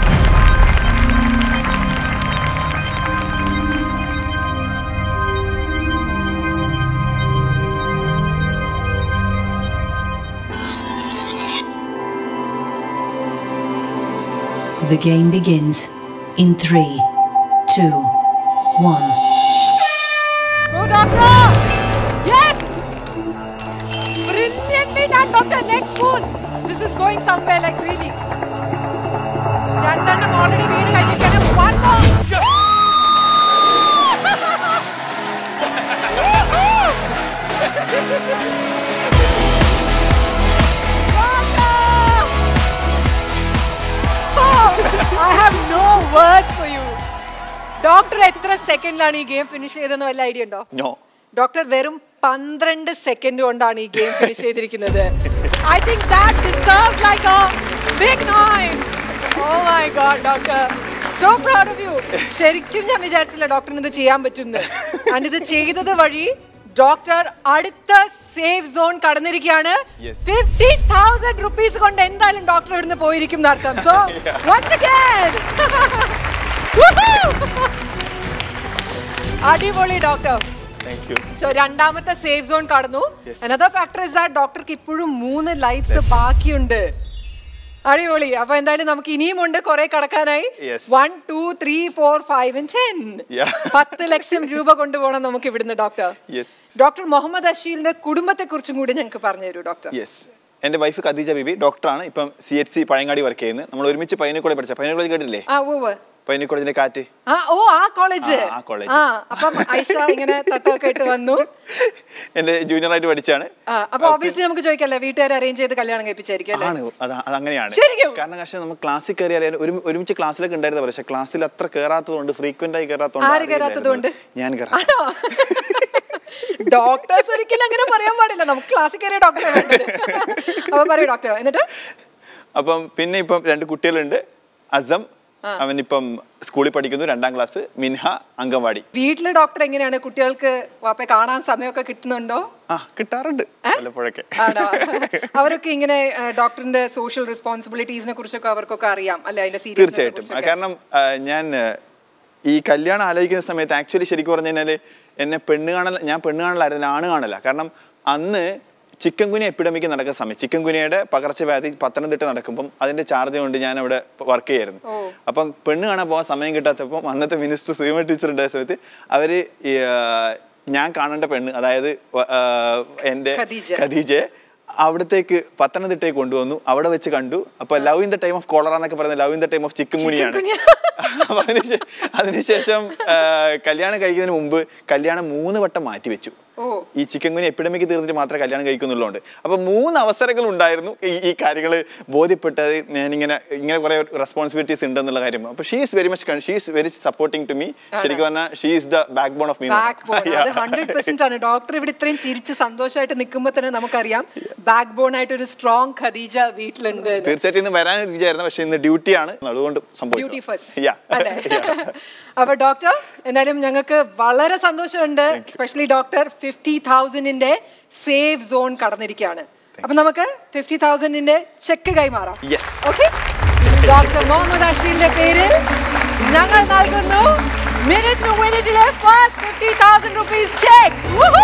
[SPEAKER 5] The game begins in three, two, one.
[SPEAKER 1] Go doctor! Yes! Brilliantly done, doctor. Next spoon. This is going somewhere like really. Jantanam already made it. I think I have one more. Oh, I have no words for you. Doctor, എത്ര സെക്കൻഡിലാണ് ഈ game finish ചെയ്തെന്ന് വല്ല idea ഉണ്ടോ?
[SPEAKER 2] No.
[SPEAKER 1] Doctor വെറും പന്ത്രണ്ട് second കൊണ്ടാണ് ഈ game finish ചെയ്തിരിക്കുന്നത്. I think that deserves like a big noise. Oh my God, doctor. So proud of you. ശരിക്കും ഞാൻ വിചാരിച്ചില്ല ഡോക്ടറിന് ഇത് ചെയ്യാൻ പറ്റുമെന്ന്. ആൻഡ് ഇത് ചെയ്തത് വഴി ഡോക്ടർ അടുത്ത സേഫ് സോൺ കടന്നിരിക്കുകയാണ്. ഫിഫ്റ്റി തൗസൻഡ് റുപ്പീസ് കൊണ്ട് എന്തായാലും ഡോക്ടർ ഇവിടുന്ന് പോയിരിക്കും എന്നർത്ഥം. So once again. അടിപൊളി ഡോക്ടർ.
[SPEAKER 2] Thank you.
[SPEAKER 1] So രണ്ടാമത്തെ സേഫ് സോൺ കടന്നു. Another factor is that ഡോക്ടർക്ക് ഇപ്പോഴും മൂന്ന് ലൈഫ്സ് ബാക്കിയുണ്ട്. അടിപൊളി. അപ്പൊ എന്തായാലും നമുക്ക് ഇനിയും ഉണ്ട് കുറെ കടക്കാനായി. One two three four five ten പത്ത് ലക്ഷം രൂപ കൊണ്ടുപോകണം നമുക്ക് ഇവിടുന്ന് ഡോക്ടർ. ഡോക്ടർ മുഹമ്മദ് അഷീലിന്റെ കുടുംബത്തെ കുറിച്ചും കൂടി ഞങ്ങൾക്ക് പറഞ്ഞു തരൂ ഡോക്ടർ.
[SPEAKER 2] എന്റെ വൈഫ് ഖദീജ ബീബി ഡോക്ടറാണ്. ഇപ്പം C H C Pazhayangadi work ചെയ്യുന്നത്. നമ്മൾ ഒരുമിച്ച് പയ്യന്നൂർ കോളേജ് പഠിച്ച പയ്യന്നൂർ കോളേജ് കേട്ടില്ലേ? പയ്യന്നൂർ കോളേജിന്റെ കാറ്റ്.
[SPEAKER 1] ഓ ആ കോളേജ്. അപ്പം ഐഷ ഇങ്ങനെ തട്ടൊക്കെ ഇട്ട് വന്നു.
[SPEAKER 2] എന്റെ ജൂനിയർ ആയിട്ട് പഠിച്ചാണ്.
[SPEAKER 1] അപ്പൊ ഒബ്വിയസ്ലി നമുക്ക് ചോദിക്കല്ലേ വീട്ടുകാർ അറേഞ്ച് ചെയ്ത് കല്യാണം കഴിപ്പിച്ചായിരിക്കും.
[SPEAKER 2] അതങ്ങനെയാണ്. കാരണം പക്ഷേ നമുക്ക് ക്ലാസ്സിൽ കയറി അറിയാൻ ഒരുമിച്ച് ക്ലാസ്സിലൊക്കെ ഉണ്ടായിരുന്ന പക്ഷേ ക്ലാസ്സിൽ അത്ര കയറാത്തതുകൊണ്ട് ഫ്രീക്വന്റ് ആയി കയറാത്തതുകൊണ്ട് ഞാൻ കയറാം.
[SPEAKER 1] ഡോക്ടേഴ്സ് ഒരിക്കലും അങ്ങനെ പറയാൻ പാടില്ല. നമുക്ക് ക്ലാസ്സിൽ കയറിയ ഡോക്ടറെ വേണ്ടത്. അപ്പൊ പറയൂ ഡോക്ടർ. എന്നിട്ട്
[SPEAKER 2] അപ്പം പിന്നെ ഇപ്പം രണ്ട് കുട്ടികളുണ്ട്. അസം അവൻ ഇപ്പം സ്കൂളിൽ പഠിക്കുന്നു, രണ്ടാം ക്ലാസ്. മിൻഹ അംഗൻവാടി.
[SPEAKER 1] വീട്ടിലെ ഡോക്ടർ എങ്ങനെയാണ്? കുട്ടികൾക്ക് വാപ്പയെ കാണാൻ സമയമൊക്കെ കിട്ടുന്നുണ്ടോ?
[SPEAKER 2] ആ കിട്ടാറുണ്ട് പലപ്പോഴൊക്കെ.
[SPEAKER 1] അവരൊക്കെ ഇങ്ങനെ ഡോക്ടറിന്റെ സോഷ്യൽ റെസ്പോൺസിബിലിറ്റീസിനെ കുറിച്ചൊക്കെ അവർക്കൊക്കെ അറിയാം അല്ലെ? അതിന്റെ
[SPEAKER 2] തീർച്ചയായിട്ടും. കാരണം ഞാൻ ഈ കല്യാണം ആലോചിക്കുന്ന സമയത്ത് ആക്ച്വലി ശരിക്കും പറഞ്ഞു കഴിഞ്ഞാൽ എന്നെ പെണ്ണ് കാണൽ ഞാൻ പെണ്ണ് കാണലായിരുന്നു, ആണ് കാണല. കാരണം അന്ന് ചിക്കൻ ഗുനിയ എപ്പിഡമിക്ക് നടക്കുന്ന സമയം, ചിക്കൻ ഗുനിയയുടെ പകർച്ചവ്യാധി പത്തനംതിട്ട നടക്കുമ്പം അതിന്റെ ചാർജ് കൊണ്ട് ഞാൻ അവിടെ വർക്ക് ചെയ്യായിരുന്നു. അപ്പം പെണ്ണ് കാണാൻ പോകാൻ സമയം കിട്ടാത്തപ്പം അന്നത്തെ മിനിസ്റ്റർ ശ്രീമ ടീച്ചർ ഉണ്ടായ സമയത്ത് അവര് ഞാൻ കാണേണ്ട പെണ്ണ്, അതായത് എൻ്റെ ഖദീജയെ അവിടത്തേക്ക് പത്തനംതിട്ടേക്ക് കൊണ്ടുവന്നു. അവിടെ വെച്ച് കണ്ടു. അപ്പൊ love in the time of cholera എന്നൊക്കെ പറയുന്നത് love in the time of ചിക്കൻ ഗുനിയാണ്. അപ്പൊ അതിനുശേഷം അതിനുശേഷം കല്യാണം കഴിക്കുന്നതിന് മുമ്പ് കല്യാണം മൂന്ന് വട്ടം മാറ്റി വെച്ചു. ഈ ചിക്കൻ ഗുനിയ എപ്പിഡമിക്ക് തീർന്നിട്ട് മാത്രമേ കല്യാണം കഴിക്കുന്നുള്ളതുകൊണ്ട്. അപ്പൊ മൂന്ന് അവസരങ്ങൾ ഉണ്ടായിരുന്നു ഈ കാര്യങ്ങൾ ബോധ്യപ്പെട്ടത്. ഞാനിങ്ങനെ ഇങ്ങനെ കുറെ റെസ്പോൺസിബിലിറ്റീസ് ഉണ്ടെന്നുള്ള കാര്യം. അപ്പൊ she is very much she is very supporting to me. ശരിക്കും പറഞ്ഞാൽ she is the backbone of me.
[SPEAKER 1] Hundred percent ആണ്. ഡോക്ടർ ഇവിടെ ഇത്രയും ചിരിച്ച് സന്തോഷമായിട്ട് നിൽക്കുമ്പോൾ തന്നെ നമുക്കറിയാം ബാക്ക് ബോൺ ആയിട്ട് ഒരു സ്ട്രോങ് ഖദീജ വീട്ടിലുണ്ട്.
[SPEAKER 2] തീർച്ചയായിട്ടും ഇന്ന് വരാൻ വിചാരിച്ചു, പക്ഷെ ഇന്ന് ഡ്യൂട്ടിയാണ്, അതുകൊണ്ട്
[SPEAKER 1] ഡ്യൂട്ടി ഫസ്റ്റ്. അപ്പൊ ഡോക്ടർ എന്തായാലും ഞങ്ങൾക്ക് വളരെ സന്തോഷമുണ്ട്. എസ്പെഷ്യലി ഡോക്ടർ ഫിഫ്റ്റി തൗസൻഡിന്റെ സേഫ് സോൺ കടന്നിരിക്കുകയാണ്. അപ്പൊ നമുക്ക് ഫിഫ്റ്റി തൗസൻഡിന്റെ ചെക്ക് കൈമാറാം. ഓക്കെ, ഡോക്ടർ മുഹമ്മദ് അഷീലിന്റെ പേരിൽ ഞങ്ങൾ നൽകുന്നു മിനിറ്റ് മിനിറ്റിലെ first fifty thousand rupees cheque.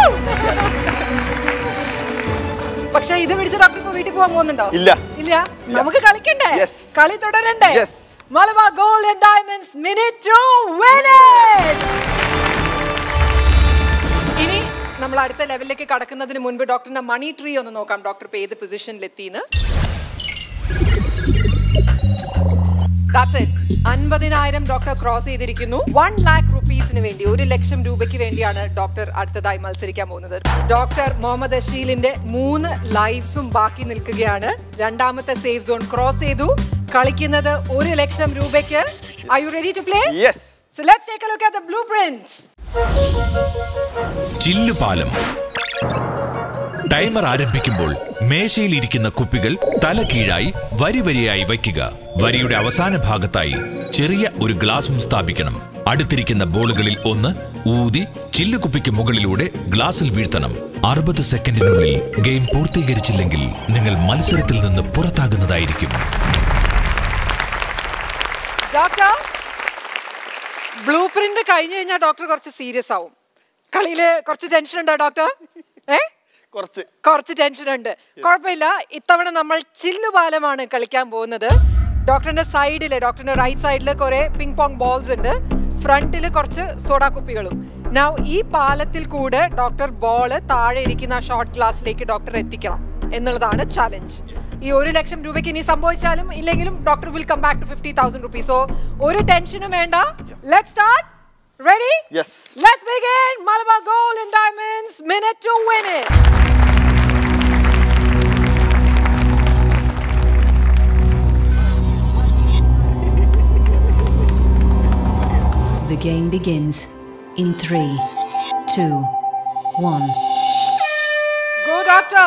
[SPEAKER 1] പക്ഷെ ഇത് പിടിച്ച ഡോക്ടർ ഇപ്പൊ വീട്ടിൽ പോകാൻ പോകുന്നുണ്ടോ?
[SPEAKER 2] ഇല്ല
[SPEAKER 1] ഇല്ല. നമുക്ക് കളിക്കണ്ടേ? കളി തുടരണ്ടേ? Malabar Gold and Diamonds minute to win it. ഇനി നമ്മൾ അടുത്ത ലെവലിലേക്ക് കടക്കുന്നതിന് മുൻപ് ഡോക്ടറിന്റെ മണി ട്രീ ഒന്ന് നോക്കാം. ഡോക്ടർ ഇപ്പൊ ഏത് പൊസിഷനിൽ എത്തിയെന്ന്. That's it. അൻപതിനായിരം ഡോക്ടർ ക്രോസ് ചെയ്തിരിക്കുന്നു. വൺ ലാക്ക് റുപ്പീസിന് വേണ്ടി, ഒരു ലക്ഷം രൂപയ്ക്ക് വേണ്ടിയാണ് ഡോക്ടർ അടുത്തതായി മത്സരിക്കാൻ പോകുന്നത്. ഡോക്ടർ മുഹമ്മദ് അഷീലിന്റെ മൂന്ന് ലൈവ്സും ബാക്കി നിൽക്കുകയാണ്. രണ്ടാമത്തെ സേഫ് സോൺ ക്രോസ് ചെയ്തു. കളിക്കുന്നത് ഒരു ലക്ഷം രൂപയ്ക്ക്. Are you ready to play?
[SPEAKER 2] Yes.
[SPEAKER 1] So let's take a look at the blueprint.
[SPEAKER 4] ചില്ലുപാലം. ടൈമർ ആരംഭിക്കുമ്പോൾ മേശയിൽ ഇരിക്കുന്ന കുപ്പികൾ തലകീഴായി വരി വരിയായി വയ്ക്കുക. വരിയുടെ അവസാന ഭാഗത്തായി ചെറിയ ഒരു ഗ്ലാസും സ്ഥാപിക്കണം. അടുത്തിരിക്കുന്ന ബോളുകളിൽ ഒന്ന് ഊതി ചില്ലുകുപ്പിക്ക് മുകളിലൂടെ ഗ്ലാസിൽ വീഴ്ത്തണം. അറുപത് സെക്കൻഡിനുള്ളിൽ ഗെയിം പൂർത്തീകരിച്ചില്ലെങ്കിൽ നിങ്ങൾ മത്സരത്തിൽ നിന്ന് പുറത്താകുന്നതായിരിക്കും.
[SPEAKER 1] ഡോക്ടർ, ബ്ലൂ പ്രിന്റ് കഴിഞ്ഞു കഴിഞ്ഞാൽ ഡോക്ടർ കുറച്ച് സീരിയസ് ആവും. കളിയില് കുറച്ച് ടെൻഷൻ ഉണ്ടോ ഡോക്ടർ? ഏ
[SPEAKER 2] കുറച്ച്
[SPEAKER 1] കുറച്ച് ടെൻഷൻ ഉണ്ട്. കുഴപ്പമില്ല, ഇത്തവണ നമ്മൾ ചില്ലുപാലമാണ് കളിക്കാൻ പോകുന്നത്. ഡോക്ടറിന്റെ സൈഡില്, ഡോക്ടറിന്റെ റൈറ്റ് സൈഡില് കുറെ പിങ് പോങ് ബോൾസ് ഉണ്ട്. ഫ്രണ്ടില് കുറച്ച് സോഡാ കുപ്പികളും. നൗ ഈ പാലത്തിൽ കൂടെ ഡോക്ടർ ബോള് താഴെ ഇരിക്കുന്ന ഷോർട്ട് ഗ്ലാസ്സിലേക്ക് ഡോക്ടർ എത്തിക്കണം എന്നുള്ളതാണ് ചാലഞ്ച്. ഈ ഒരു ലക്ഷം രൂപയ്ക്ക് ഇനി സംഭവിച്ചാലും ഇല്ലെങ്കിലും doctor will come back to fifty thousand rupees. So ഒരു ടെൻഷനും വേണ്ട. Let's start. Ready?
[SPEAKER 2] Yes.
[SPEAKER 1] Let's begin. Malabar Gold and Diamonds. Minute to win it.
[SPEAKER 5] The game begins in three, two, one.
[SPEAKER 1] Go, doctor.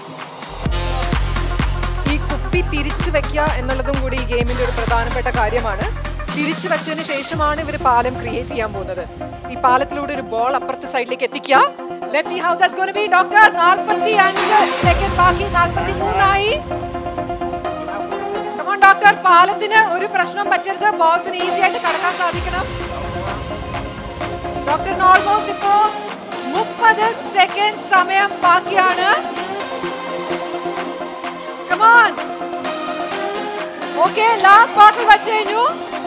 [SPEAKER 1] ഈ കുപ്പി തിരിച്ചു വെക്കുക എന്നുള്ളതും കൂടി ഈ ഗെയിമിന്റെ ഒരു പ്രധാനപ്പെട്ട കാര്യമാണ്. തിരിച്ചു വെച്ചതിന് ശേഷമാണ് ഇവർ പാലം ക്രിയേറ്റ് ചെയ്യാൻ പോകുന്നത്. ഈ പാലത്തിലൂടെ ഒരു ബോൾ അപ്പുറത്തെ സൈഡിലേക്ക് എത്തിക്കുക. Let's see how that's going to be, doctor. നാൽപ്പത്തിയഞ്ച് സെക്കൻഡ് ബാക്കി. നാൽപ്പത്തിമൂന്ന് ആയി. Come on, doctor. പാലത്തിന് ഒരു പ്രശ്നം പറ്റരുത്. ബോൾസിന് ഈസി ആയിട്ട് കടക്കാൻ സാധിക്കണം. ഡോക്ടറിന് ഓൾമോസ്റ്റ് ഇപ്പോ മുപ്പത് സെക്കൻഡ് സമയം ബാക്കിയാണ്. Come on. Okay, last bottle വെച്ച് കഴിഞ്ഞു.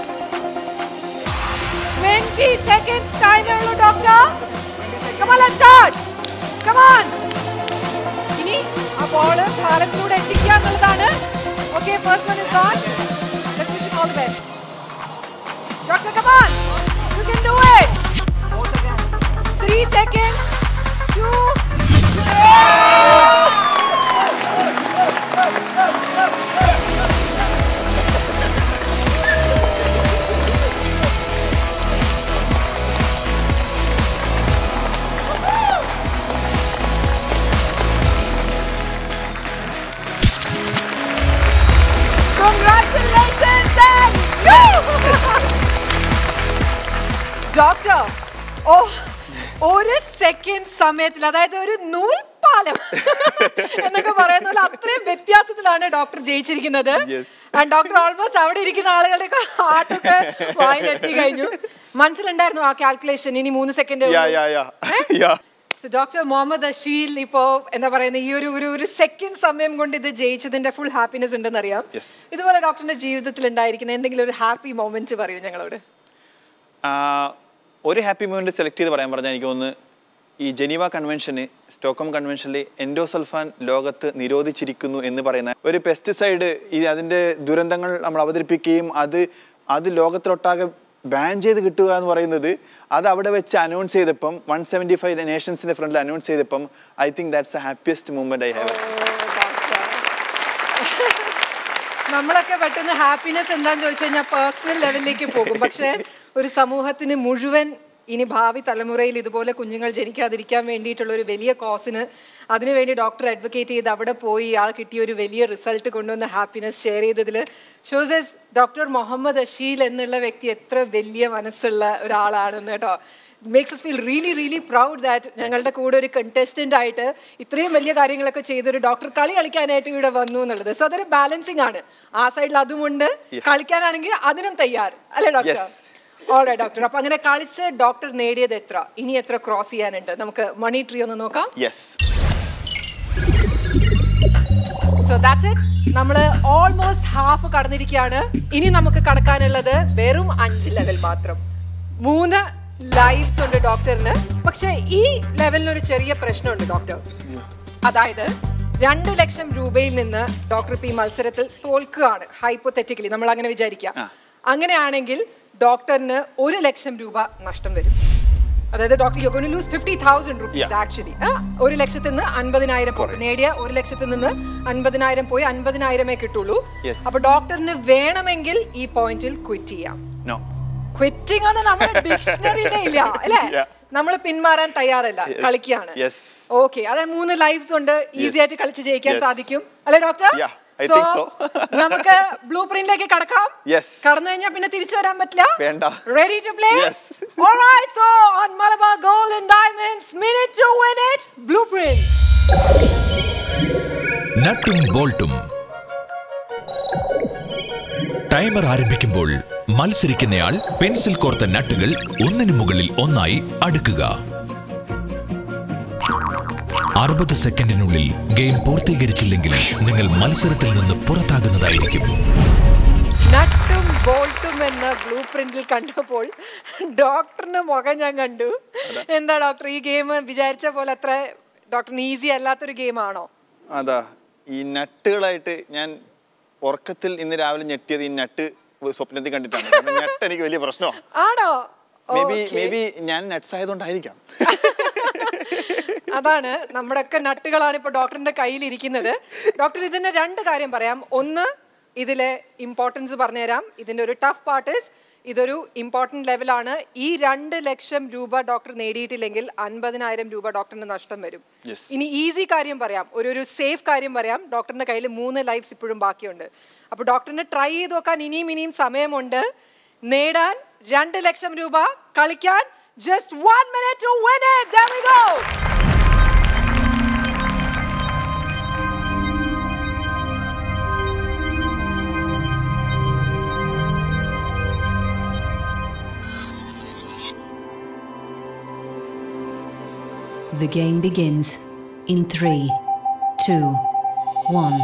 [SPEAKER 1] twenty seconds time ഉള്ളൂ doctor. Come on, let's start. Come on. ഇനി ആ ബോൾ പാലത്തിലൂടെ എത്തിക്കുക എന്നുള്ളതാണ്. Okay, first one is gone. Let's wish him all the best. Doctor, come on. You can do it. Three seconds. Two. Congratulations and doctor, oh ഒരു സെക്കൻഡ് സമയത്തിൽ, അതായത് ഒരു നൂൽപാലം എന്നൊക്കെ പറയുന്ന പോലെ അത്രയും വ്യത്യാസത്തിലാണ് ഡോക്ടർ ജയിച്ചിരിക്കുന്നത്. ആൻഡ് ഡോക്ടർ ഓൾമോസ്റ്റ് അവിടെ ഇരിക്കുന്ന ആളുകളുടെ ഹാർട്ടൊക്കെ വായിലെത്തി കഴിഞ്ഞു. മനസ്സിലുണ്ടായിരുന്നു ആ കാൽക്കുലേഷൻ? ഇനി മൂന്ന് സെക്കൻഡ്. ഡോക്ടർ മുഹമ്മദ് അഷീൽ ഇപ്പോ എന്താ പറയുന്നത്, ഈ ഒരു ഒരു സെക്കൻഡ് സമയം കൊണ്ട് ഇത് ജയിച്ചതിന്റെ ഫുൾ ഹാപ്പിനെസ് ഉണ്ടെന്ന് അറിയാം. ഇതുപോലെ ഡോക്ടറിന്റെ ജീവിതത്തിൽ ഉണ്ടായിരിക്കുന്ന എന്തെങ്കിലും ഒരു ഹാപ്പി മൊമെന്റ് പറയൂ ഞങ്ങളോട്.
[SPEAKER 2] ഒരു ഹാപ്പി മൊമെന്റ് സെലക്ട് ചെയ്ത് പറയാൻ പറഞ്ഞാൽ എനിക്ക് തോന്നുന്നു ഈ ജനീവ കൺവെൻഷന്, സ്റ്റോക്ക്ഹോം കൺവെൻഷനിൽ എൻഡോസൾഫാൻ ലോകത്ത് നിരോധിച്ചിരിക്കുന്നു എന്ന് പറയുന്ന ഒരു പെസ്റ്റിസൈഡ്, ഈ അതിൻ്റെ ദുരന്തങ്ങൾ നമ്മൾ അവതരിപ്പിക്കുകയും അത് അത് ലോകത്തിലൊട്ടാകെ ബാൻ ചെയ്ത് കിട്ടുക എന്ന് പറയുന്നത്, അത് അവിടെ വെച്ച് അനൗൺസ് ചെയ്തപ്പം വൺ സെവൻറ്റി ഫൈവ് നേഷൻസിൻ്റെ ഫ്രണ്ടിൽ അനൗൺസ് ചെയ്തപ്പം I think that's a happiest moment I have.
[SPEAKER 1] നമ്മളൊക്കെ പെട്ടെന്ന് ഹാപ്പിനെസ് എന്താന്ന് ചോദിച്ചു കഴിഞ്ഞാൽ പേഴ്സണൽ ലെവലിലേക്ക് പോകും. പക്ഷേ ഒരു സമൂഹത്തിന് മുഴുവൻ ഇനി ഭാവി തലമുറയിൽ ഇതുപോലെ കുഞ്ഞുങ്ങൾ ജനിക്കാതിരിക്കാൻ വേണ്ടിയിട്ടുള്ള ഒരു വലിയ കോസിന് അതിനുവേണ്ടി ഡോക്ടർ അഡ്വക്കേറ്റ് ചെയ്ത് അവിടെ പോയി ആ കിട്ടിയ ഒരു വലിയ റിസൾട്ട് കൊണ്ടുവന്ന ഹാപ്പിനെസ് ഷെയർ ചെയ്തതിൽ ഷോസസ് ഡോക്ടർ മുഹമ്മദ് അഷീൽ എന്നുള്ള വ്യക്തി എത്ര വലിയ മനസ്സുള്ള ഒരാളാണെന്ന് കേട്ടോ. Makes us feel really really proud that ഞങ്ങളുടെ കൂടെ ഒരു കണ്ടസ്റ്റന്റ് ആയിട്ട് ഇത്രയും വലിയ കാര്യങ്ങളൊക്കെ ചെയ്തൊരു ഡോക്ടർ കളി കളിക്കാനായിട്ട് ഇവിടെ വന്നു എന്നുള്ളത്. സോ അതൊരു ബാലൻസിങ് ആണ്. ആ സൈഡിൽ അതുമുണ്ട്, കളിക്കാനാണെങ്കിൽ അതിനും തയ്യാർ അല്ലേ ഡോക്ടർ? Alright doctor. അപ്പൊ അങ്ങനെ കളിച്ച് ഡോക്ടർ നേടിയത് എത്ര, ഇനി എത്ര ക്രോസ് ചെയ്യാനുണ്ട്? നമുക്ക് മണി ട്രീ ഒന്ന് നോക്കാം. So that's it. നമ്മൾ ഓൾമോസ്റ്റ് ഹാഫ് കടന്നിരിക്കുകയാണ്. ഇനി നമുക്ക് കടക്കാനുള്ളത് വെറും അഞ്ച് ലെവൽ മാത്രം. മൂന്ന് ലൈവ്സ് ഉണ്ട് ഡോക്ടറിന്. പക്ഷെ ഈ ലെവലിന് ഒരു ചെറിയ പ്രശ്നമുണ്ട് ഡോക്ടർ. അതായത് രണ്ട് ലക്ഷം രൂപയിൽ നിന്ന് ഡോക്ടർ പി മത്സരത്തിൽ തോൽക്കുകയാണ്, ഹൈപ്പോതെറ്റിക്കലി നമ്മൾ അങ്ങനെ വിചാരിക്കാം. അങ്ങനെയാണെങ്കിൽ ഡോക്ടറിന് ഒരു ലക്ഷം രൂപ നഷ്ടം വരും. അതായത് doctor you going to lose fifty thousand rupees actually. ഒരു ലക്ഷത്തിൽ നിന്ന് അൻപതിനായിരം പോയി നേടിയ ഒരു ലക്ഷത്തിൽ നിന്ന് അൻപതിനായിരം പോയി അൻപതിനായിരമേ കിട്ടുള്ളൂ. അപ്പൊ ഡോക്ടറിന് വേണമെങ്കിൽ ഈ പോയിന്റിൽ ക്വിറ്റ് ചെയ്യാം. ക്വിറ്റിംഗ് ആണ് നമ്മുടെ ഡിക്ഷണറിയിലേ ഇല്ല അല്ലേ? നമ്മൾ പിന്മാറാൻ തയ്യാറല്ല, കളിക്കുകയാണ്. ഓക്കെ, അതായത് മൂന്ന് ലൈഫ്സ് ഉണ്ട്, ഈസി ആയിട്ട് കളിച്ച് ജയിക്കാൻ സാധിക്കും അല്ലെ ഡോക്ടർ? നമുക്ക് ബ്ലൂ പ്രിന്റിലേക്ക് കടക്കാം. കടന്നു കഴിഞ്ഞാൽ പിന്നെ തിരിച്ചു വരാൻ പറ്റില്ല. Ready to play? Alright, so on Malabar gold and diamonds, minute to win it, blueprint.
[SPEAKER 4] നട്ടും ബോൾട്ടും. ടൈമർ ആരംഭിക്കുമ്പോൾ മത്സരിക്കുന്നയാൾ പെൻസിൽ കോർത്ത നട്ടുകൾ ഒന്നിനു മുകളിൽ ഒന്നായി അടുക്കുക. അറുപത് സെക്കൻഡിനുള്ളിൽ ഗെയിം പൂർത്തീകരിച്ചില്ലെങ്കിൽ നിങ്ങൾ മത്സരത്തിൽ നിന്ന് പുറത്താകുന്നതായിരിക്കും.
[SPEAKER 1] നട്ടും ബോൾട്ടും എന്ന ബ്ലൂ പ്രിന്റിൽ കണ്ടപ്പോൾ ഡോക്ടറിന്റെ മുഖം ഞാൻ കണ്ടു. എന്താ ഡോക്ടർ, ഈ ഗെയിം വിചാരിച്ച പോലെ അത്ര ഡോക്ടറിന് ഈസി അല്ലാത്തൊരു ഗെയിമാണോ?
[SPEAKER 2] അതാ, ഈ നട്ടുകളായിട്ട് ഞാൻ ഉറക്കത്തിൽ ഇന്ന് രാവിലെ ഞെട്ടിയത് ഈ നട്ട് സ്വപ്നത്തിൽ കണ്ടിട്ടാണ്. നട്ട് എനിക്ക് വലിയ പ്രശ്നമാണ്.
[SPEAKER 1] ആണോ?
[SPEAKER 2] മേ ബി മേ ബി ഞാൻ നട്ട്സ് ആയതുകൊണ്ടായിരിക്കാം.
[SPEAKER 1] അതാണ്, നമ്മുടെ ഒക്കെ നട്ടുകളാണ് ഇപ്പൊ ഡോക്ടറിന്റെ കയ്യിൽ ഇരിക്കുന്നത്. ഡോക്ടർ ഇതിന്റെ രണ്ട് കാര്യം പറയാം. ഒന്ന്, ഇതിലെ ഇമ്പോർട്ടൻസ് പറഞ്ഞുതരാം. ഇതിന്റെ ഒരു ടഫ് പാർട്ട് ഇതൊരു ഇമ്പോർട്ടൻറ്റ് ലെവലാണ്. ഈ രണ്ട് ലക്ഷം രൂപ ഡോക്ടർ നേടിയിട്ടില്ലെങ്കിൽ അൻപതിനായിരം രൂപ ഡോക്ടറിന് നഷ്ടം വരും. ഇനി ഈസി കാര്യം പറയാം, ഒരു ഒരു സേഫ് കാര്യം പറയാം. ഡോക്ടറിന്റെ കയ്യിൽ മൂന്ന് ലൈഫ്സ് ഇപ്പോഴും ബാക്കിയുണ്ട്. അപ്പോൾ ഡോക്ടറിന് ട്രൈ ചെയ്ത് നോക്കാൻ ഇനിയും ഇനിയും സമയമുണ്ട്. നേടാൻ രണ്ട് ലക്ഷം രൂപ, കളിക്കാൻ just one minute to win it. There we go.
[SPEAKER 5] The game begins in three, two, one.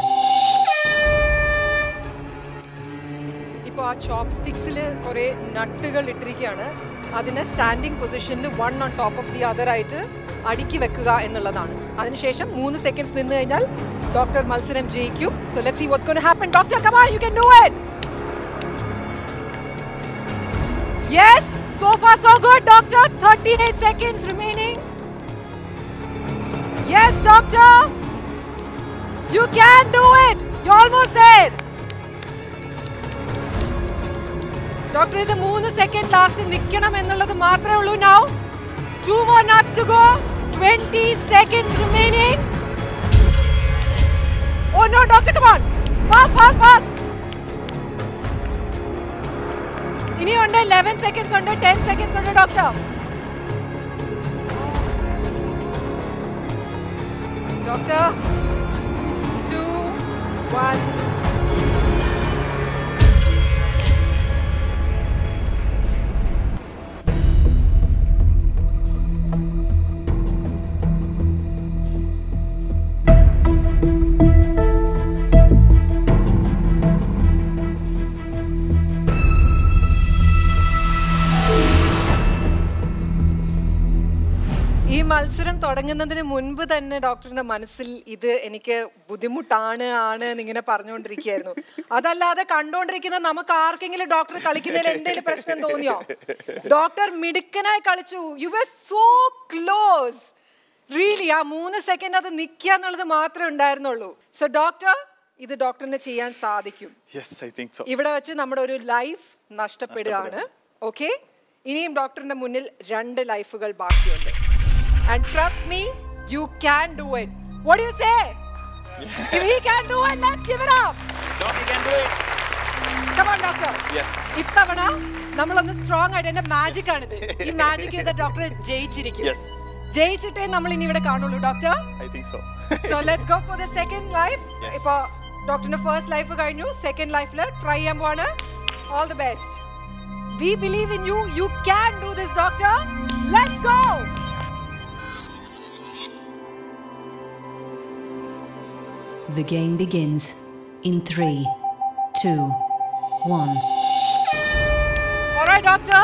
[SPEAKER 1] ഇപ്പോൾ ആ ചോപ്സ്റ്റിക്സിൽ കുറേ നട്ടുകൾ ഇട്ടിരിക്കുകയാണ്. അതിനെ സ്റ്റാൻഡിങ് പൊസിഷനിൽ one on top of the other ആയിട്ട് അടുക്കി വെക്കുക എന്നുള്ളതാണ്. അതിനുശേഷം മൂന്ന് സെക്കൻഡ്സ് നിന്ന് കഴിഞ്ഞാൽ ഡോക്ടർ മത്സരം ജയിക്കും. So let's see what's going to happen. Doctor, come on, you can do it. Yes, so far so good doctor. thirty-eight seconds remaining. Yes doctor, you can do it. You're almost there. Doctor, ഇത് മൂന്ന് second last നിൽക്കണം എന്നുള്ളത് മാത്രമേ ഉള്ളൂ. Now two more nuts to go. twenty seconds remaining. Oh no doctor, come on, fast fast fast. ഇനി ഉണ്ട് eleven seconds ഉണ്ട്, ten seconds ഉണ്ട് doctor. Doctor, two, one. ഈ മത്സരം തുടങ്ങുന്നതിന് മുൻപ് തന്നെ ഡോക്ടറിന്റെ മനസ്സിൽ ഇത് എനിക്ക് ബുദ്ധിമുട്ടാണ് ആണ് എന്നിങ്ങനെ പറഞ്ഞുകൊണ്ടിരിക്കുകയായിരുന്നു. അതല്ലാതെ കണ്ടുകൊണ്ടിരിക്കുന്ന നമുക്ക് ആർക്കെങ്കിലും ഡോക്ടർ കളിക്കുന്നതിൽ എന്തെങ്കിലും പ്രശ്നം തോന്നിയോ? ഡോക്ടർ മിടുക്കനായി കളിച്ചു. You were so close really. ആ മൂന്ന് സെക്കൻഡ് അത് നിൽക്കുക എന്നുള്ളത് മാത്രമേ ഉണ്ടായിരുന്നുള്ളൂ. സോ ഡോക്ടർ, ഇത് ഡോക്ടറിന് ചെയ്യാൻ സാധിക്കും. ഇവിടെ വെച്ച് നമ്മുടെ ഒരു ലൈഫ് നഷ്ടപ്പെടുകയാണ്. ഓക്കെ, ഇനിയും ഡോക്ടറിന്റെ മുന്നിൽ രണ്ട് ലൈഫുകൾ ബാക്കിയുണ്ട്. And trust me, you can do it. What do you say? Yeah. If he can do it, let's give it up.
[SPEAKER 2] Doctor can do it.
[SPEAKER 1] Come on, doctor.
[SPEAKER 2] Yes.
[SPEAKER 1] ഇത്തവണ നമ്മളൊന്ന് strong ആയിട്ട്, എന്റെ magic ആണിത്. ഈ magic ചെയ്ത doctor ജയിച്ചിരിക്കും.
[SPEAKER 2] Yes.
[SPEAKER 1] ജയിച്ചിട്ടേ നമ്മൾ ഇനി ഇവിടെ കാണുള്ളൂ doctor.
[SPEAKER 2] I think so.
[SPEAKER 1] So let's go for the second life. ഇപ്പോ ഡോക്ടറിന്റെ ഫസ്റ്റ് ലൈഫ് കഴിഞ്ഞു, സെക്കൻഡ് ലൈഫിൽ ട്രൈ ചെയ്യാൻ പോവാണ്. All the best. We believe in you. You can do this, doctor. Let's go.
[SPEAKER 5] The game begins in three, two, one.
[SPEAKER 1] All right, doctor.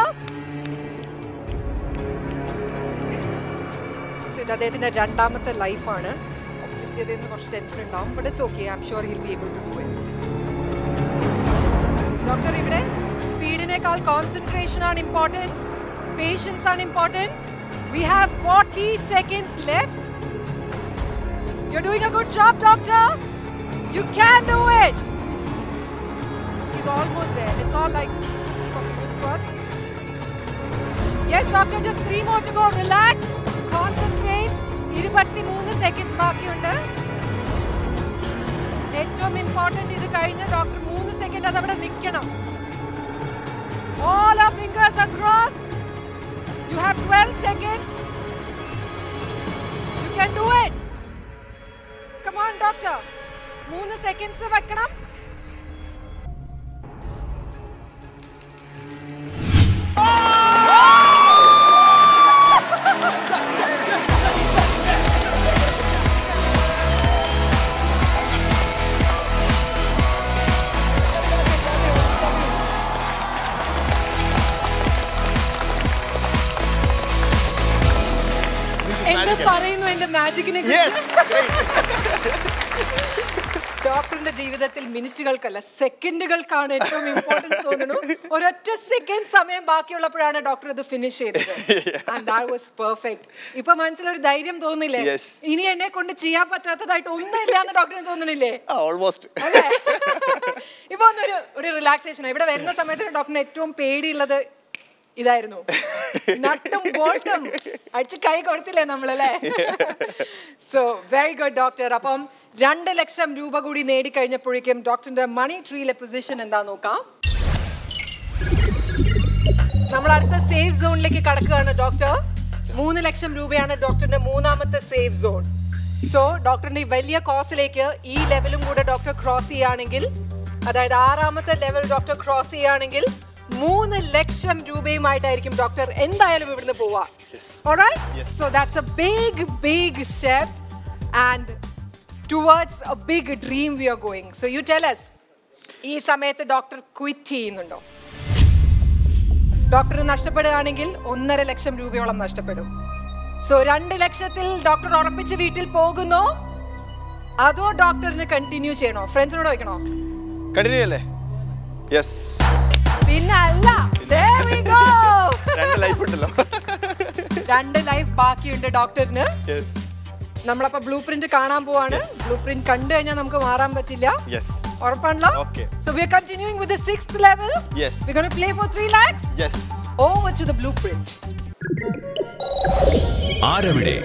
[SPEAKER 1] So ഇത് അദ്ദേഹത്തിന്റെ രണ്ടാമത്തെ ലൈഫാണ്. ഒബ്വിയസ്ലി അദ്ദേഹത്തിന് കുറച്ച് ടെൻഷൻ ഉണ്ടാവും, but it's okay. I am sure he will be able to do it. Doctor ഇവിടെ speed സമയത്തിനേക്കാൾ concentration ആണ് important, patience ആണ് important. We have forty seconds left. You're doing a good job, doctor. You can do it. He's almost there. It's all like keep your fingers crossed. Yes, doctor, just three more to go. Relax. Concentrate. twenty-three seconds ബാക്കിയുണ്ട്. ഏറ്റവും important ഇത് കഴിഞ്ഞ doctor മൂന്ന് second അത് അവിടെ നിൽക്കണം. All our fingers are crossed. You have twelve seconds. You can do it. Come on, doctor. മൂന്ന് seconds വെക്കണം. പറയുന്നു എന്റെ മാജിക്കിനെ. ഡോക്ടറിന്റെ ജീവിതത്തിൽ മിനിറ്റുകൾക്കല്ല സെക്കൻഡുകൾക്കാണ് ഏറ്റവും ഇമ്പോർട്ടൻസ് തോന്നുന്നു. ഒരൊറ്റ സെക്കൻഡ് സമയം ബാക്കിയുള്ളപ്പോഴാണ് ഡോക്ടർ ഇത് ഫിനിഷ് ചെയ്തത്. And that was perfect. ഇപ്പൊ മനസ്സിലൊരു ധൈര്യം തോന്നില്ലേ? ഇനി എന്നെ കൊണ്ട് ചെയ്യാൻ പറ്റാത്തതായിട്ട് ഒന്നുമില്ല എന്ന് ഡോക്ടറിന് തോന്നുന്നില്ലേ?
[SPEAKER 2] ഓൾമോസ്റ്റ്.
[SPEAKER 1] ഇപ്പൊ ഒന്നൊരു ഒരു റിലാക്സേഷൻ. ഇവിടെ വരുന്ന സമയത്ത് ഡോക്ടറിന് ഏറ്റവും പേടിയുള്ളത് ഇതായിരുന്നു. നട്ടും ബോൾട്ടും അടിച്ച് കൈ കൊടുത്തില്ലേ നമ്മളല്ലേ? So very good doctor. അപ്പം രണ്ട് ലക്ഷം രൂപ കൂടി നേടിക്കഴിഞ്ഞപ്പോഴേക്കും ഡോക്ടറിന്റെ മണി ട്രീയിലെ പൊസിഷൻ എന്താ നോക്കാം. നമ്മൾ അടുത്ത സേഫ് സോണിലേക്ക് കടക്കുകയാണ് ഡോക്ടർ. മൂന്ന് ലക്ഷം രൂപയാണ് ഡോക്ടറിന്റെ മൂന്നാമത്തെ സേഫ് സോൺ. സോ ഡോക്ടറിന്റെ ഈ വലിയ കോസിലേക്ക് ഈ ലെവലും കൂടെ ഡോക്ടർ ക്രോസ് ചെയ്യുകയാണെങ്കിൽ, അതായത് ആറാമത്തെ ലെവൽ ഡോക്ടർ ക്രോസ് ചെയ്യുകയാണെങ്കിൽ മൂന്ന് ലക്ഷം രൂപയുമായിട്ടായിരിക്കും ഡോക്ടർ എന്തായാലും ഇവിടുന്ന് പോവാ. Alright? Yes. So that's a big, big step and towards a big dream we are going. So you tell us, ഈ സമയത്ത് ഡോക്ടർ ക്വിറ്റ് ചെയ്യുന്നുണ്ടോ? ഡോക്ടർ നഷ്ടപ്പെടുകയാണെങ്കിൽ ഒന്നര ലക്ഷം രൂപയോളം നഷ്ടപ്പെടും. സോ രണ്ട് ലക്ഷത്തിൽ ഡോക്ടർ ഉറപ്പിച്ച് വീട്ടിൽ പോകുന്നോ അതോ ഡോക്ടറിന് കണ്ടിന്യൂ ചെയ്യണോ? ഫ്രണ്ട്സിനോട് ചോദിക്കണോ?
[SPEAKER 2] കണ്ടിന്യൂ അല്ലേ? യെസ്.
[SPEAKER 1] പിന്നെ അല്ല. There we go.
[SPEAKER 2] രണ്ട് ലൈഫ് ഉണ്ടല്ലോ.
[SPEAKER 1] രണ്ട് ലൈഫ് ബാക്കിയുണ്ട് ഡോക്ടറിന്.
[SPEAKER 2] യെസ്.
[SPEAKER 1] നമ്മളപ്പോ ബ്ലൂ പ്രിന്റ് കാണാൻ പോവാണ്. ബ്ലൂ പ്രിന്റ് കണ്ടു കഴിഞ്ഞാൽ നമുക്ക് മാറാൻ പറ്റില്ല.
[SPEAKER 2] യെസ്.
[SPEAKER 1] ഉറപ്പാണല്ലോ?
[SPEAKER 2] Okay.
[SPEAKER 1] So we are continuing with the sixth level.
[SPEAKER 2] Yes.
[SPEAKER 1] We're going to play for three lakhs.
[SPEAKER 2] Yes.
[SPEAKER 1] Over to the blueprint.
[SPEAKER 4] ആരവിടെ?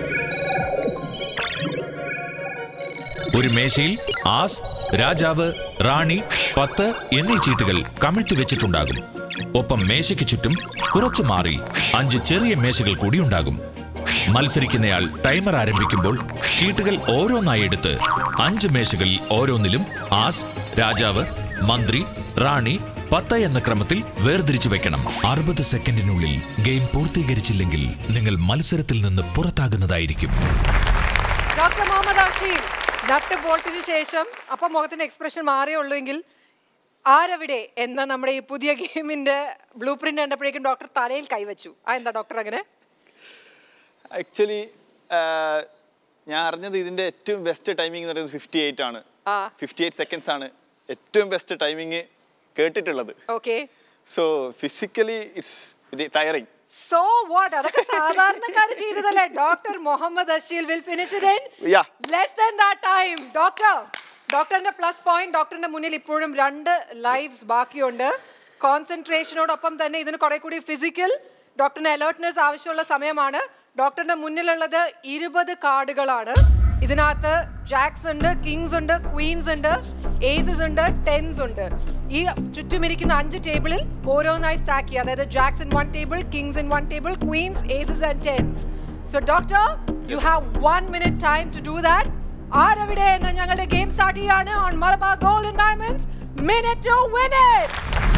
[SPEAKER 4] ഒരു മേശയിൽ ആസ്, രാജാവ്, റാണി, പത്ത് എന്നീ ചീട്ടുകൾ കമിഴ്ത്തി വെച്ചിട്ടുണ്ടാകും. ഒപ്പം മേശയ്ക്ക് ചുറ്റും കുറച്ചു മാറി അഞ്ച് ചെറിയ മേശകൾ കൂടി ഉണ്ടാകും. മത്സരിക്കുന്നയാൾ ടൈമർ ആരംഭിക്കുമ്പോൾ ചീട്ടുകൾ ഓരോന്നായി എടുത്ത് അഞ്ച് മേശകളിൽ ഓരോന്നിലും ആസ്, രാജാവ്, മന്ത്രി, റാണി, പത്ത് എന്ന ക്രമത്തിൽ വേർതിരിച്ചു വെക്കണം. അറുപത് സെക്കൻഡിനുള്ളിൽ ഗെയിം പൂർത്തീകരിച്ചില്ലെങ്കിൽ നിങ്ങൾ മത്സരത്തിൽ നിന്ന് പുറത്താകുന്നതായിരിക്കും.
[SPEAKER 1] ഡോക്ടർ മുഹമ്മദ് അഷീൽ, നട്ട് ബോൾട്ടിന് ശേഷം അപ്പം മുഖത്തിന്റെ എക്സ്പ്രഷൻ മാറിയേ ഉള്ളൂവെങ്കിൽ ആരവിടെ എന്ന നമ്മുടെ ഈ പുതിയ ഗെയിമിന്റെ ബ്ലൂ പ്രിന്റ് കണ്ടപ്പോഴേക്കും ഡോക്ടർ തലയിൽ കൈവച്ചു. ആ എന്താ ഡോക്ടർ അങ്ങനെ?
[SPEAKER 2] ആക്ച്വലി ഞാൻ അറിഞ്ഞത് ഇതിന്റെ ഏറ്റവും ബെസ്റ്റ് ടൈമിംഗ് എന്ന് പറയുന്നത് ഫിഫ്റ്റി എയ്റ്റ് ആണ്. ഫിഫ്റ്റി എയ്റ്റ് സെക്കൻഡ്സ് ആണ് ഏറ്റവും ബെസ്റ്റ് ടൈമിംഗ് കേട്ടിട്ടുള്ളത്.
[SPEAKER 1] Okay.
[SPEAKER 2] So physically it's tiring.
[SPEAKER 1] So what? അതൊക്കെ സാധാരണക്കാര് ചെയ്തതല്ലേ? Doctor Muhammad Asheel will finish it in
[SPEAKER 2] yeah.
[SPEAKER 1] less than that time. Doctor ഡോക്ടറിന്റെ പ്ലസ് പോയിന്റ്, ഡോക്ടറിന്റെ മുന്നിൽ ഇപ്പോഴും രണ്ട് ലൈവ്സ് ബാക്കിയുണ്ട്. കോൺസെൻട്രേഷനോടൊപ്പം തന്നെ ഇതിന് കുറെ കൂടി ഫിസിക്കൽ, ഡോക്ടറിന് അലേർട്ട്നെസ് ആവശ്യമുള്ള സമയമാണ്. ഡോക്ടറിന്റെ മുന്നിലുള്ളത് ഇരുപത് കാർഡുകളാണ്. ഇതിനകത്ത് ജാക്സ് ഉണ്ട്, കിങ്സ് ഉണ്ട്, ക്വീൻസ് ഉണ്ട്, ഏസസ് ഉണ്ട്, ടെൻസ് ഉണ്ട്. ഈ ചുറ്റുമിരിക്കുന്ന അഞ്ച് ടേബിളിൽ ഓരോന്നായി സ്റ്റാക്ക് ചെയ്യുക. അതായത് jacks in one table, kings in one table, queens, aces and tens. So doctor, you have one minute time to do that. ആരവിടെ എന്ന ഞങ്ങളുടെ ഗെയിം സ്റ്റാർട്ട് ചെയ്യാണ് on Malabar gold and diamonds. Minute to win it.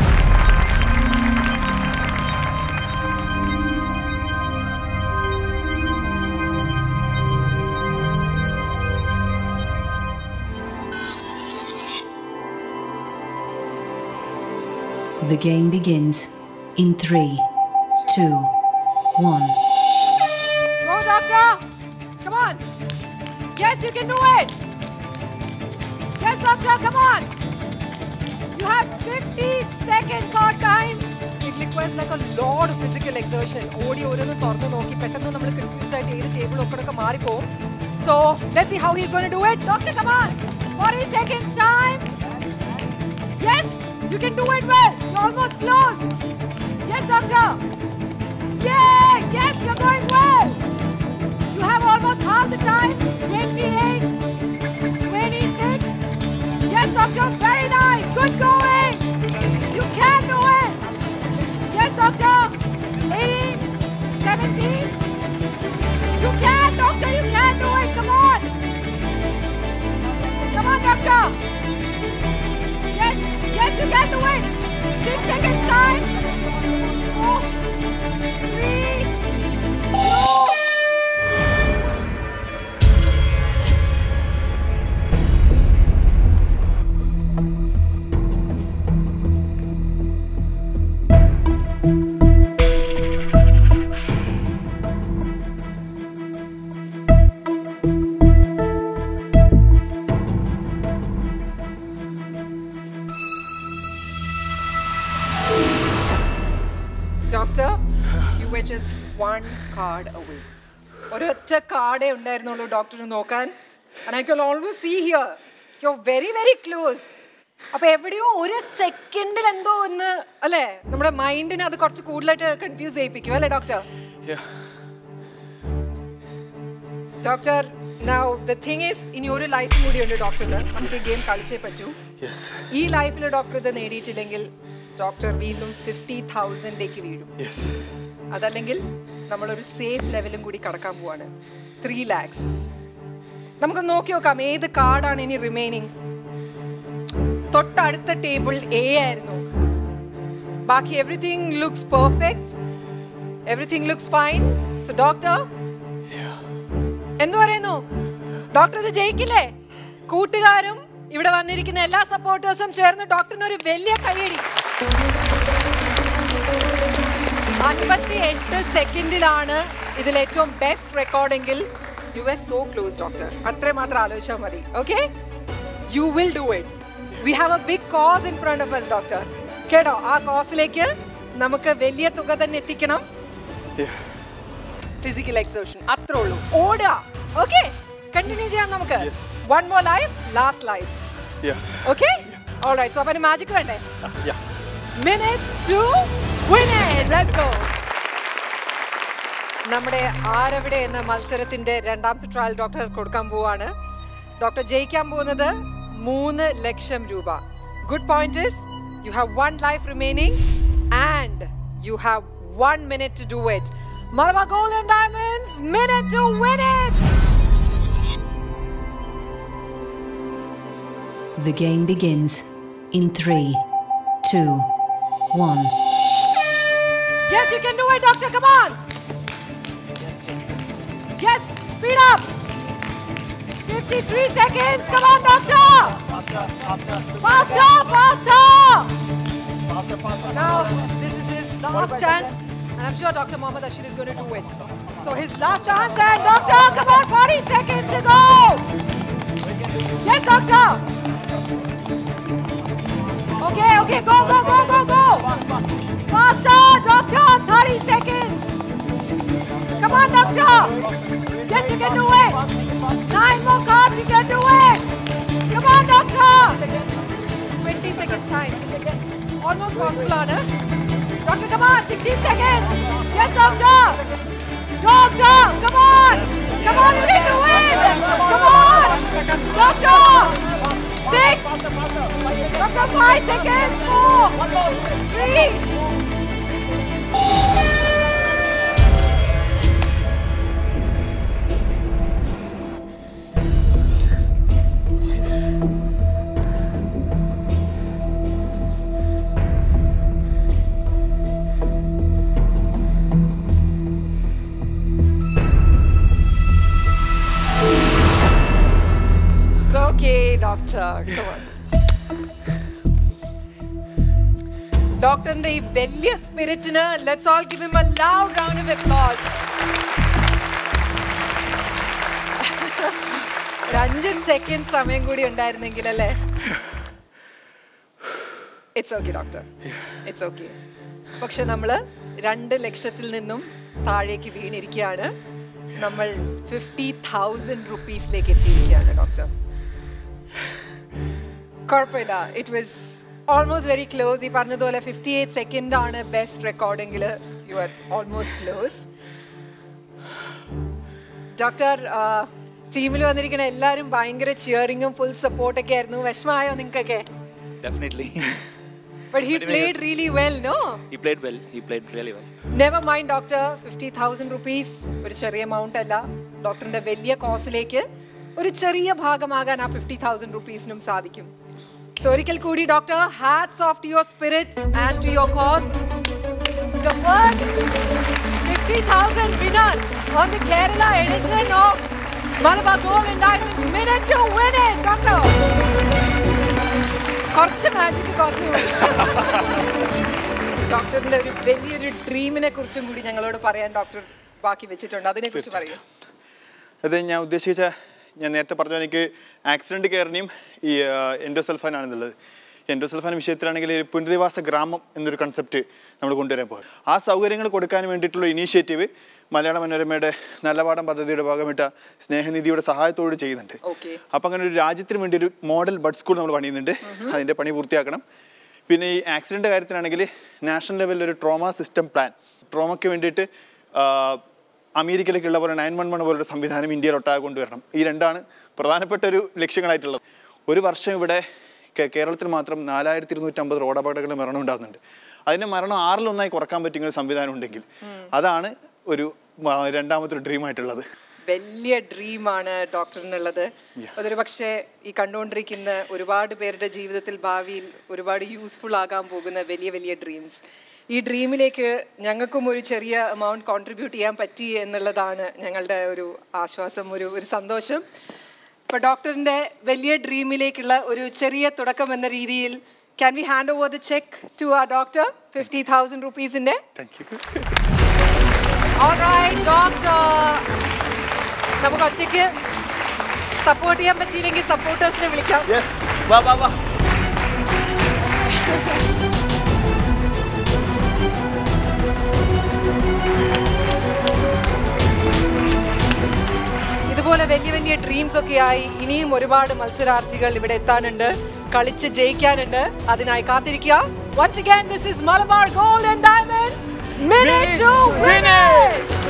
[SPEAKER 5] The game begins in three, two, one.
[SPEAKER 1] Go, doctor! Come on! Yes, you can do it! Yes, doctor, come on! You have fifty seconds or time. it requires like a lot of physical exertion. Odi oronu thornu nokki pettannu nammal confused aayittu ee table okkodakku maari povum. So let's see how he's going to do it. Doctor, come on. forty seconds time. Yes, you can do it well. You're almost close. Yes, doctor. Yeah, yes, you're going well. You have almost half the time. twenty-eight, twenty-six. Yes, doctor, very nice. Good going. You can do it. Yes, doctor. eighteen, seventeen. You can, doctor, you can do it. Come on. Come on, doctor. Yes, yes, you can do it. Six seconds time. Four, three, two. Doctor, you were just one card away. Oru card e undayirunnu doctor nu nokkan, and I can always see here you're very very close. Appo evideyo oru second il endo onnu alle nammade mind ne adu korchu koodalayitte confuse cheyippikkum alle doctor.
[SPEAKER 2] Yeah.
[SPEAKER 1] Doctor, now the thing is in your life moodi undu doctor la namukku game kaliche pattu.
[SPEAKER 2] Yes.
[SPEAKER 1] Ee life il doctor idu nediyitillengil doctor വീണ്ടും fifty thousand ലേക്ക് വീഴും.
[SPEAKER 2] Yes.
[SPEAKER 1] അതല്ലെങ്കിൽ നമ്മൾ ഒരു safe ലെവലും കൂടി കടക്കാൻ പോവാണ്. three lakhs. നമുക്ക് നോക്കി നോക്കാം ഏത് കാർഡാണ് ഇനി റിമൈനിങ്. തൊട്ടടുത്ത ടേബിൾ എ ആയിരുന്നു. ബാക്കി everything looks perfect. Everything looks fine. So doctor എന്തു പറയുന്നു? ഡോക്ടർ ഇത് ജയിക്കില്ലേ? കൂട്ടുകാരും ഇവിടെ വന്നിരിക്കുന്ന എല്ലാ സപ്പോർട്ടേഴ്സും ചേർന്ന് ഡോക്ടറിന് ഒരു വലിയ കൈയടി. അൻപത്തി എട്ട് സെക്കൻഡിലാണ് ഇതിൽ ഏറ്റവും ബെസ്റ്റ് റെക്കോർഡെങ്കിൽ you are so close doctor. അത്രയും മാത്രം ആലോചിച്ചാൽ മതി. Okay, you will do it. We have a big cause in front of us doctor. കേട്ടോ, ആ കോസിലേക്ക് നമുക്ക് വലിയ തുക തന്നെ എത്തിക്കണം. ഫിസിക്കൽ എക്സർഷൻ അത്രേ ഉള്ളൂ. ഓടുക. ഓക്കെ, കണ്ടിന്യൂ ചെയ്യാം നമുക്ക്. One more life, last life. Okay, alright. So അപ്പോൾ മാജിക് വേണ്ടേ? Minute to win it. Let's go. നമ്മുടെ ആരവിടെ എന്ന മത്സരത്തിന്റെ രണ്ടാമത്തെ ട്രയൽ ഡോക്ടർ കൊടുക്കാൻ പോവാണ്. ഡോക്ടർ ജയിക്കാൻ പോകുന്നത് മൂന്ന് ലക്ഷം രൂപ. Good point is you have one life remaining and you have one minute to do it. Malabar Gold and Diamonds, minute to win it.
[SPEAKER 5] The game begins in three, two, one.
[SPEAKER 1] Yes, you can do it, doctor. Come on. Yes, speed up. fifty-three seconds. Come on, doctor.
[SPEAKER 7] Faster, faster.
[SPEAKER 1] Faster, faster.
[SPEAKER 7] Faster, faster.
[SPEAKER 1] Now, this is his last chance. And I'm sure Doctor Mohammed Ashir is going to do it. So his last chance, and doctor, come on, forty seconds to go. Yes, doctor. Okay, okay, go, go, go, go, go. Faster, doctor, thirty seconds. Come on, doctor. Yes, you can do it. Nine more cards, you can do it. Come on, doctor. twenty seconds time. Almost possible, Anna. Doctor, come on, sixteen seconds. Yes, doctor. Doctor, come on. Come on, you can do it. Come on. Doctor. Six. Doctor, five seconds. Four. Three. Okay, doctor, come on. Doctor in the വലിയ സ്പിരിറ്റിന് let's all give him a loud round of applause. ഒരു അഞ്ച് second സമയം കൂടി ഉണ്ടായിരുന്നെങ്കിൽ അല്ലേ? It's okay, doctor. It's okay. പക്ഷെ നമ്മൾ രണ്ട് ലക്ഷത്തിൽ നിന്നും താഴേക്ക് വീണിരിക്കുകയാണ്. നമ്മൾ ഫിഫ്റ്റി തൗസൻഡ് റുപ്പീസിലേക്ക് എത്തിയിരിക്കുകയാണ് ഡോക്ടർ. കുഴപ്പമില്ല, it was almost very close. ഈ പറഞ്ഞതുപോലെ ഫിഫ്റ്റി എയ്റ്റ് സെക്കൻഡ് ആണ് ബെസ്റ്റ് റെക്കോർഡെങ്കിൽ you are almost close. Doctor, ടീമിൽ വന്നിരിക്കുന്ന എല്ലാവരും ഭയങ്കര ചിയറിങ്ങും ഫുൾ സപ്പോർട്ടൊക്കെ ആയിരുന്നു. വിഷമമായോ നിങ്ങൾക്കൊക്കെ?
[SPEAKER 6] Definitely.
[SPEAKER 1] But he played really well, no?
[SPEAKER 6] He played well. He played really well.
[SPEAKER 1] Never mind, doctor. fifty thousand rupees ഒരു ചെറിയ amount അല്ല. ഡോക്ടറിന്റെ വലിയ കോസിലേക്ക് ഒരു ചെറിയ ഭാഗമാകാൻ ആ ഫിഫ്റ്റി തൗസൻഡ് റുപ്പീസിനും സാധിക്കും. So ഒരിക്കൽ കൂടി doctor, hats off to your spirit and to your cause. The first fifty thousand winner on the Kerala edition of Malabar Gold and Diamonds Minute to win it, doctor. കുറച്ച് magic പറഞ്ഞു. ഡോക്ടറിന്റെ ഒരു വലിയൊരു ഡ്രീമിനെ കുറിച്ചും കൂടി ഞങ്ങളോട് പറയാൻ ഡോക്ടർ ബാക്കി വെച്ചിട്ടുണ്ട്. അതിനെ കുറിച്ച് പറയൂ.
[SPEAKER 2] അത് ഞാൻ ഉദ്ദേശിച്ച, ഞാൻ നേരത്തെ പറഞ്ഞു, എനിക്ക് ആക്സിഡന്റ് കെയറിനെയും ഈ എൻഡോസൾഫാൻ ആണെന്നുള്ളത്. എൻഡോസൾഫാൻ വിഷയത്തിലാണെങ്കിൽ ഒരു പുനരധിവാസ ഗ്രാമം എന്നൊരു കൺസെപ്റ്റ് നമ്മൾ കൊണ്ടുവരാൻ പോകും. ആ സൗകര്യങ്ങൾ കൊടുക്കാൻ വേണ്ടിയിട്ടുള്ള ഇനീഷ്യേറ്റീവ് മലയാള മനോരമയുടെ നല്ലപാഠം പദ്ധതിയുടെ ഭാഗമായിട്ട് സ്നേഹനിധിയുടെ സഹായത്തോട് ചെയ്യുന്നുണ്ട്. അപ്പം അങ്ങനെ ഒരു രാജ്യത്തിന് വേണ്ടി ഒരു മോഡൽ ബഡ് സ്കൂൾ നമ്മൾ പണിയുന്നുണ്ട്. അതിൻ്റെ പണി പൂർത്തിയാക്കണം. പിന്നെ ഈ ആക്സിഡൻ്റ് കാര്യത്തിലാണെങ്കിൽ നാഷണൽ ലെവലിൽ ഒരു ട്രോമ സിസ്റ്റം പ്ലാൻ, ട്രോമയ്ക്ക് വേണ്ടിയിട്ട് അമേരിക്കയിലേക്കുള്ള പോലെ നയൻ വൺ വൺ പോലൊരു സംവിധാനം ഇന്ത്യയിൽ ഒട്ടാകെ കൊണ്ടുവരണം. ഈ രണ്ടാണ് പ്രധാനപ്പെട്ട ഒരു ലക്ഷ്യങ്ങളായിട്ടുള്ളത്. ഒരു വർഷം ഇവിടെ കേരളത്തിൽ മാത്രം നാലായിരത്തി ഇരുന്നൂറ്റമ്പത് റോഡ് അപകടങ്ങളുടെ മരണം ഉണ്ടാകുന്നുണ്ട്. അതിൻ്റെ മരണം ആറിലൊന്നായി കുറക്കാൻ പറ്റുന്ന ഒരു സംവിധാനം ഉണ്ടെങ്കിൽ അതാണ് ഒരു രണ്ടാമത്തെ ഒരു ഡ്രീം ആയിട്ടുള്ളത്.
[SPEAKER 1] വലിയ ഡ്രീമാണ് ഡോക്ടറിനുള്ളത്. അതൊരു പക്ഷേ ഈ കണ്ടുകൊണ്ടിരിക്കുന്ന ഒരുപാട് പേരുടെ ജീവിതത്തിൽ ഭാവിയിൽ ഒരുപാട് യൂസ്ഫുൾ ആകാൻ പോകുന്ന വലിയ വലിയ ഡ്രീംസ്. ഈ ഡ്രീമിലേക്ക് ഞങ്ങൾക്കും ഒരു ചെറിയ എമൗണ്ട് കോൺട്രിബ്യൂട്ട് ചെയ്യാൻ പറ്റി എന്നുള്ളതാണ് ഞങ്ങളുടെ ഒരു ആശ്വാസം, ഒരു ഒരു സന്തോഷം. ഇപ്പോൾ ഡോക്ടറിൻ്റെ വലിയ ഡ്രീമിലേക്കുള്ള ഒരു ചെറിയ തുടക്കം എന്ന രീതിയിൽ can we hand over the cheque to a doctor fifty thousand റുപ്പീസിൻ്റെ. Alright, doctor. നമുക്ക് ഒറ്റയ്ക്ക് സപ്പോർട്ട് ചെയ്യാൻ പറ്റിയില്ലെങ്കിൽ സപ്പോർട്ടേഴ്സിനെ വിളിക്കാം.
[SPEAKER 2] Yes, വാ വാ വാ.
[SPEAKER 1] ഇതുപോലെ വലിയ വലിയ ഡ്രീംസ് ഒക്കെ ആയി ഇനിയും ഒരുപാട് മത്സരാർത്ഥികൾ ഇവിടെ എത്താനുണ്ട്, കളിച്ച് ജയിക്കാനുണ്ട്. അതിനായി കാത്തിരിക്കുക. Once again, this is Malabar Gold and Diamonds Minute to Win It.